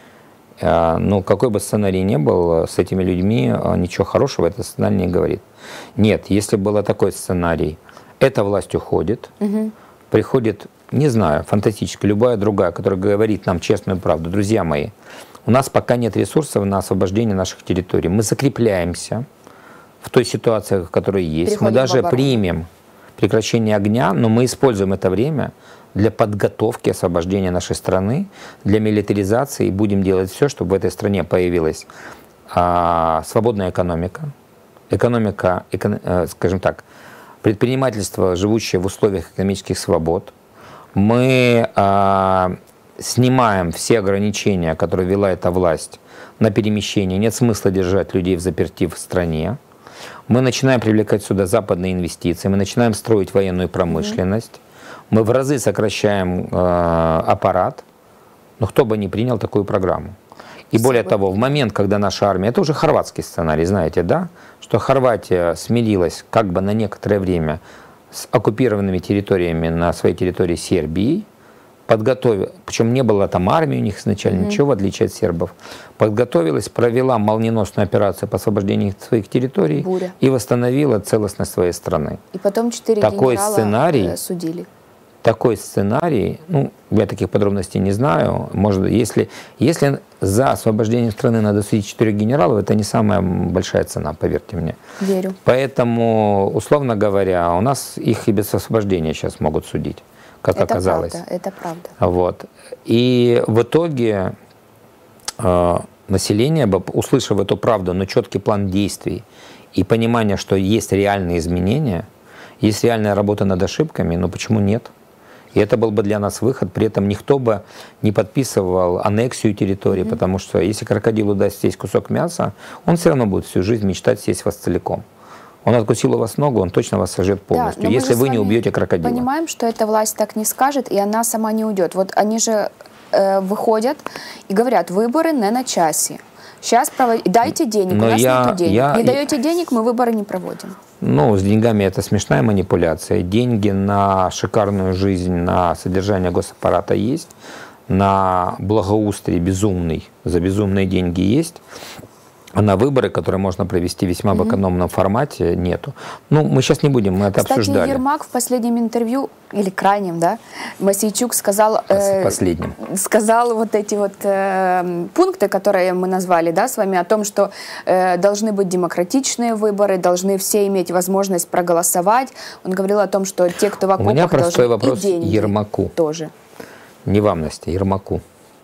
Ну, какой бы сценарий ни был, с этими людьми ничего хорошего этот сценарий не говорит. Нет, если был такой сценарий, эта власть уходит, угу. приходит, не знаю, фантастически, любая другая, которая говорит нам честную правду. Друзья мои, у нас пока нет ресурсов на освобождение наших территорий. Мы закрепляемся в той ситуации, в которой есть. Переходим мы даже примем прекращение огня, но мы используем это время для подготовки освобождения нашей страны, для милитаризации, и будем делать все, чтобы в этой стране появилась а, свободная экономика, экономика, эко, э, скажем так, предпринимательство, живущее в условиях экономических свобод. Мы э, снимаем все ограничения, которые ввела эта власть на перемещение. Нет смысла держать людей в заперти в стране. Мы начинаем привлекать сюда западные инвестиции, мы начинаем строить военную промышленность. Mm-hmm. Мы в разы сокращаем э, аппарат. Но кто бы ни принял такую программу. И более того, в момент, когда наша армия, это уже хорватский сценарий, знаете, да, что Хорватия смирилась как бы на некоторое время с оккупированными территориями на своей территории Сербии, подготовила, причем не было там армии у них изначально, mm-hmm. ничего, в отличие от сербов, подготовилась, провела молниеносную операцию по освобождению своих территорий Буря. И восстановила целостность своей страны.
И потом четыре
такой
генерала
сценарий,
судили.
Такой сценарий, ну, я таких подробностей не знаю, может, если, если за освобождение страны надо судить четырех генералов, это не самая большая цена, поверьте мне.
Верю.
Поэтому, условно говоря, у нас их и без освобождения сейчас могут судить, как
это
оказалось.
Правда, это правда.
Вот. И в итоге э, население, услышав эту правду, но четкий план действий и понимание, что есть реальные изменения, есть реальная работа над ошибками, но почему нет? И это был бы для нас выход, при этом никто бы не подписывал аннексию территории, mm-hmm. потому что если крокодилу даст съесть кусок мяса, он все равно будет всю жизнь мечтать съесть вас целиком. Он откусил у вас ногу, он точно вас сожрет полностью, да, если вы не убьете крокодила.
Мы понимаем, что эта власть так не скажет, и она сама не уйдет. Вот они же э, выходят и говорят, выборы не на часе. Сейчас провод... дайте денег,
Но
у нас
я,
нет денег.
Я,
не даете денег, мы выборы не проводим.
Ну, с деньгами это смешная манипуляция. Деньги на шикарную жизнь, на содержание госаппарата есть, на благоустрие безумный, за безумные деньги есть. А на выборы, которые можно провести весьма mm-hmm. в экономном формате, нету. Ну, мы сейчас не будем, мы это
Кстати,
обсуждали.
Ермак в последнем интервью, или крайнем, да, Мосейчук сказал... Э,
последним.
Сказал вот эти вот э, пункты, которые мы назвали, да, с вами, о том, что э, должны быть демократичные выборы, должны все иметь возможность проголосовать. Он говорил о том, что те, кто в окопах,
У меня простой
должны
вопрос
и деньги
Ермаку.
Тоже.
Не вам, Настя, Ермаку.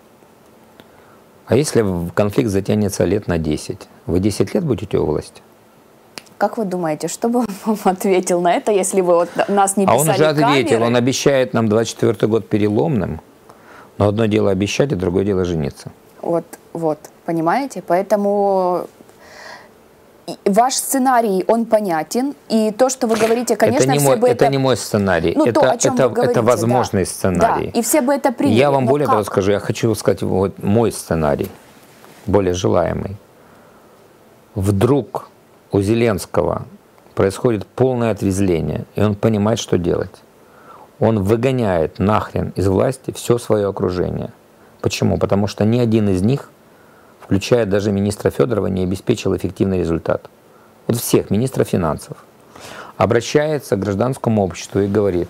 А если конфликт затянется лет на десять, вы десять лет будете у власти?
Как вы думаете, что бы он ответил на это, если бы вот нас не
писали
камеры?
А он уже ответил, камеры? Он обещает нам двадцать четвёртый год переломным, но одно дело обещать, а другое дело жениться.
Вот, вот, понимаете? Поэтому ваш сценарий, он понятен, и то, что вы говорите, конечно,
это не
все
мой,
бы
это...
это...
не мой сценарий,
ну,
это,
то, о чем
это,
вы говорите,
это возможный
да.
сценарий.
Да, и все бы это приняли.
Я вам более
как?
того скажу, я хочу сказать вот мой сценарий, более желаемый. Вдруг у Зеленского происходит полное отрезвление, и он понимает, что делать. Он выгоняет нахрен из власти все свое окружение. Почему? Потому что ни один из них, включая даже министра Федорова, не обеспечил эффективный результат. Вот всех, министра финансов. Обращается к гражданскому обществу и говорит: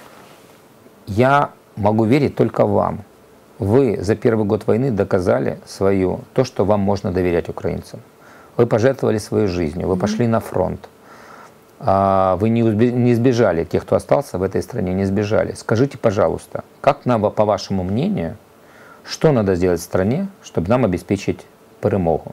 я могу верить только вам. Вы за первый год войны доказали свою, то, что вам можно доверять украинцам. Вы пожертвовали своей жизнью, вы пошли на фронт. Вы не избежали, тех, кто остался в этой стране, не избежали. Скажите, пожалуйста, как нам, по вашему мнению, что надо сделать в стране, чтобы нам обеспечить перемогу?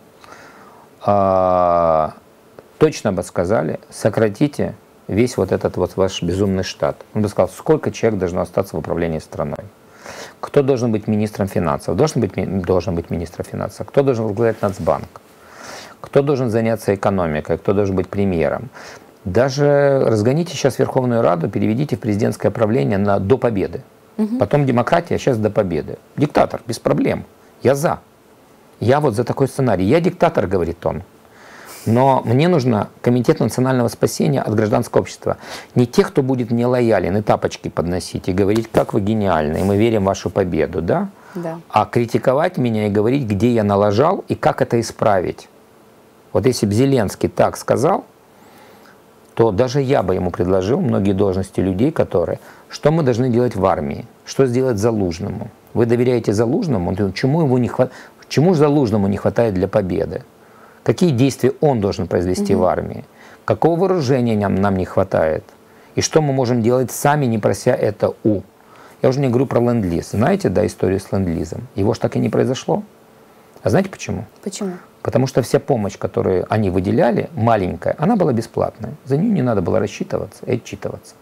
Точно бы сказали, сократите весь вот этот вот ваш безумный штат. Он бы сказал, сколько человек должно остаться в управлении страной. Кто должен быть министром финансов? Должен быть, должен быть министром финансов. Кто должен возглавлять Нацбанк? Кто должен заняться экономикой? Кто должен быть премьером? Даже разгоните сейчас Верховную Раду, переведите в президентское правление на до победы. Угу. Потом демократия, а сейчас до победы. Диктатор, без проблем. Я за. Я вот за такой сценарий. Я диктатор, говорит он. Но мне нужно комитет национального спасения от гражданского общества. Не тех, кто будет мне лоялен и тапочки подносить, и говорить, как вы гениальны, и мы верим в вашу победу, да?
Да.
А критиковать меня и говорить, где я налажал и как это исправить. Вот если бы Зеленский так сказал, то даже я бы ему предложил многие должности людей, которые, что мы должны делать в армии, что сделать Залужному. Вы доверяете Залужному, чему, его не хват... чему же Залужному не хватает для победы? Какие действия он должен произвести угу. в армии? Какого вооружения нам, нам не хватает? И что мы можем делать сами, не прося это у? Я уже не говорю про ленд-лиз. Знаете, да, историю с ленд-лизом? Его ж так и не произошло. А знаете почему?
Почему?
Потому что вся помощь, которую они выделяли, маленькая, она была бесплатная. За нее не надо было рассчитываться и отчитываться.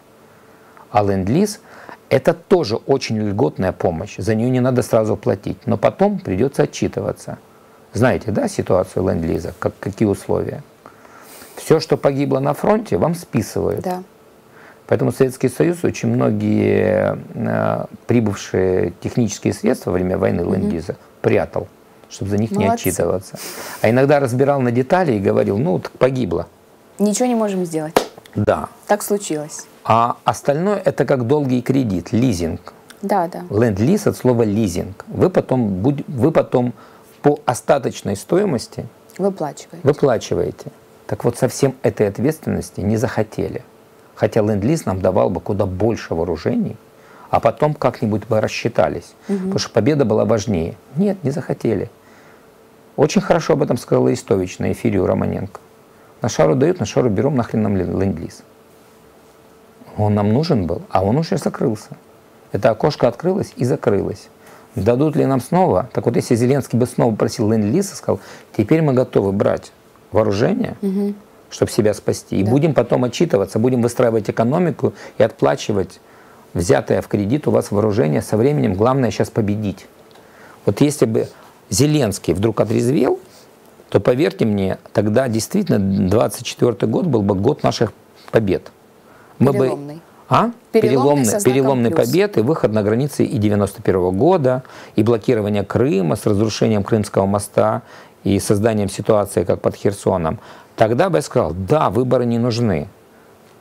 А ленд-лиз – это тоже очень льготная помощь. За нее не надо сразу платить. Но потом придется отчитываться. Знаете, да, ситуацию ленд-лиза, как, какие условия? Все, что погибло на фронте, вам списывают.
Да.
Поэтому Советский Союз очень многие э, прибывшие технические средства во время войны ленд-лиза mm-hmm. прятал, чтобы за них Молодцы. не отчитываться. А иногда разбирал на детали и говорил, ну, так погибло.
Ничего не можем сделать.
Да.
Так случилось.
А остальное это как долгий кредит, лизинг.
Да, да.
Ленд-лиз от слова лизинг. Вы потом, будь, вы потом по остаточной стоимости
выплачиваете.
выплачиваете. Так вот, совсем этой ответственности не захотели. Хотя ленд-лиз нам давал бы куда больше вооружений, а потом как-нибудь бы рассчитались. Угу. Потому что победа была важнее. Нет, не захотели. Очень хорошо об этом сказала Истович на эфире у Романенко. На шару дают, на шару берем, нахрен нам ленд-лиз. Он нам нужен был, а он уже закрылся. Это окошко открылось и закрылось. Дадут ли нам снова? Так вот, если Зеленский бы снова просил ленд-лиз и сказал, теперь мы готовы брать вооружение, угу. чтобы себя спасти, и да. будем потом отчитываться, будем выстраивать экономику и отплачивать взятое в кредит у вас вооружение, со временем главное сейчас победить. Вот если бы Зеленский вдруг отрезвел, то, поверьте мне, тогда действительно двадцать четвёртый год был бы год наших побед. Мы
Переломный.
бы... А?
Переломный,
переломный, переломный побед и выход на границы и девяносто первого года, и блокирование Крыма с разрушением Крымского моста и созданием ситуации, как под Херсоном. Тогда бы я сказал, да, выборы не нужны.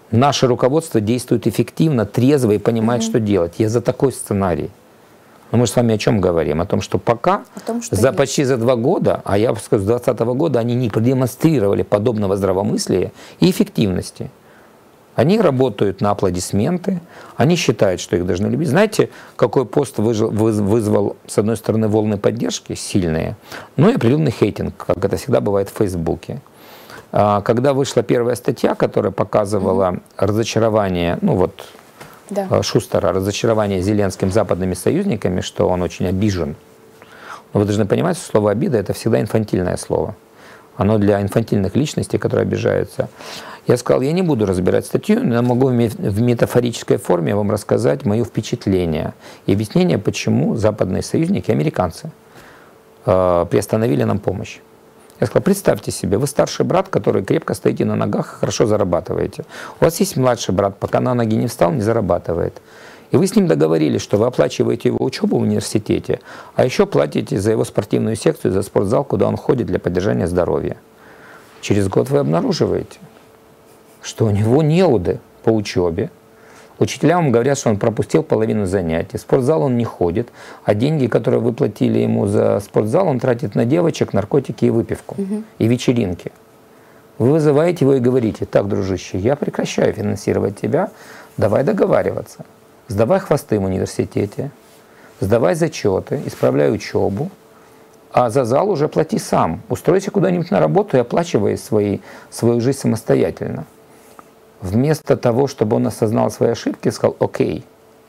наше руководство действует эффективно, трезво и понимает, mm-hmm. что делать. Я за такой сценарий. Но мы же с вами о чем говорим? О том, что пока том, что за есть. почти за два года, а я бы сказал, с двадцатого года, они не продемонстрировали подобного здравомыслия и эффективности. Они работают на аплодисменты, они считают, что их должны любить. Знаете, какой пост вызвал, вызвал с одной стороны, волны поддержки сильные, но и определенный хейтинг, как это всегда бывает в Фейсбуке. Когда вышла первая статья, которая показывала mm-hmm. разочарование, ну вот, да. Шустера, разочарование Зеленским западными союзниками, что он очень обижен. Но вы должны понимать, что слово «обида» — это всегда инфантильное слово. Оно для инфантильных личностей, которые обижаются. Я сказал, я не буду разбирать статью, но я могу в метафорической форме вам рассказать мое впечатление и объяснение, почему западные союзники, американцы, э, приостановили нам помощь. Я сказал, представьте себе, вы старший брат, который крепко стоите на ногах и хорошо зарабатываете. У вас есть младший брат, пока на ноги не встал, не зарабатывает. И вы с ним договорились, что вы оплачиваете его учебу в университете, а еще платите за его спортивную секцию, за спортзал, куда он ходит для поддержания здоровья. Через год вы обнаруживаете, что у него неуды по учебе. Учителя вам говорят, что он пропустил половину занятий. В спортзал он не ходит, а деньги, которые вы платили ему за спортзал, он тратит на девочек, наркотики и выпивку, угу. и вечеринки. Вы вызываете его и говорите, так, дружище, я прекращаю финансировать тебя, давай договариваться. Сдавай хвосты в университете, сдавай зачеты, исправляй учебу, а за зал уже плати сам. Устройся куда-нибудь на работу и оплачивай свои, свою жизнь самостоятельно. Вместо того, чтобы он осознал свои ошибки и сказал, окей,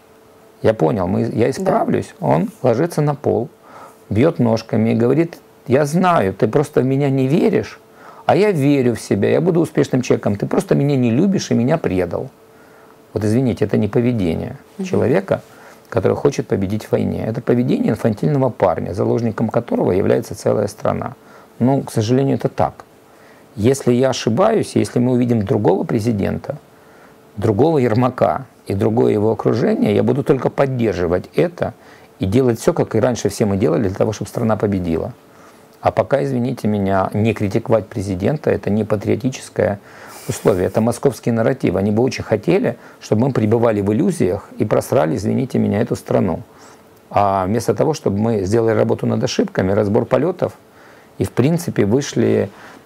я понял, мы, я исправлюсь, да. Он ложится на пол, бьет ножками и говорит, я знаю, ты просто в меня не веришь, а я верю в себя, я буду успешным человеком, ты просто меня не любишь и меня предал. Вот извините, это не поведение угу. человека, который хочет победить в войне. Это поведение инфантильного парня, заложником которого является целая страна. Но, к сожалению, это так. Если я ошибаюсь, если мы увидим другого президента, другого Ермака и другое его окружение, я буду только поддерживать это и делать все, как и раньше все мы делали, для того, чтобы страна победила. А пока, извините меня, не критиковать президента – это не патриотическое условие, это московский нарратив. Они бы очень хотели, чтобы мы пребывали в иллюзиях и просрали, извините меня, эту страну. А вместо того, чтобы мы сделали работу над ошибками, разбор полетов и, в принципе, вышли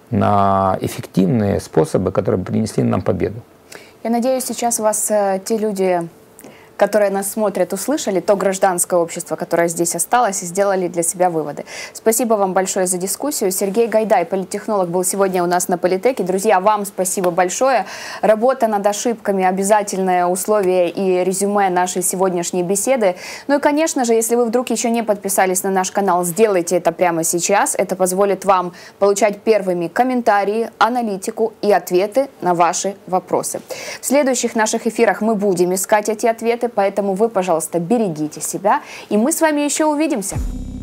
на эффективные способы, которые принесли нам победу.
Я надеюсь, сейчас вас э, те люди, которые нас смотрят, услышали, то гражданское общество, которое здесь осталось, и сделали для себя выводы. Спасибо вам большое за дискуссию. Сергей Гайдай, политтехнолог, был сегодня у нас на Политеке. Друзья, вам спасибо большое. Работа над ошибками – обязательное условие и резюме нашей сегодняшней беседы. Ну и, конечно же, если вы вдруг еще не подписались на наш канал, сделайте это прямо сейчас. Это позволит вам получать первыми комментарии, аналитику и ответы на ваши вопросы. В следующих наших эфирах мы будем искать эти ответы. Поэтому вы, пожалуйста, берегите себя, и мы с вами еще увидимся.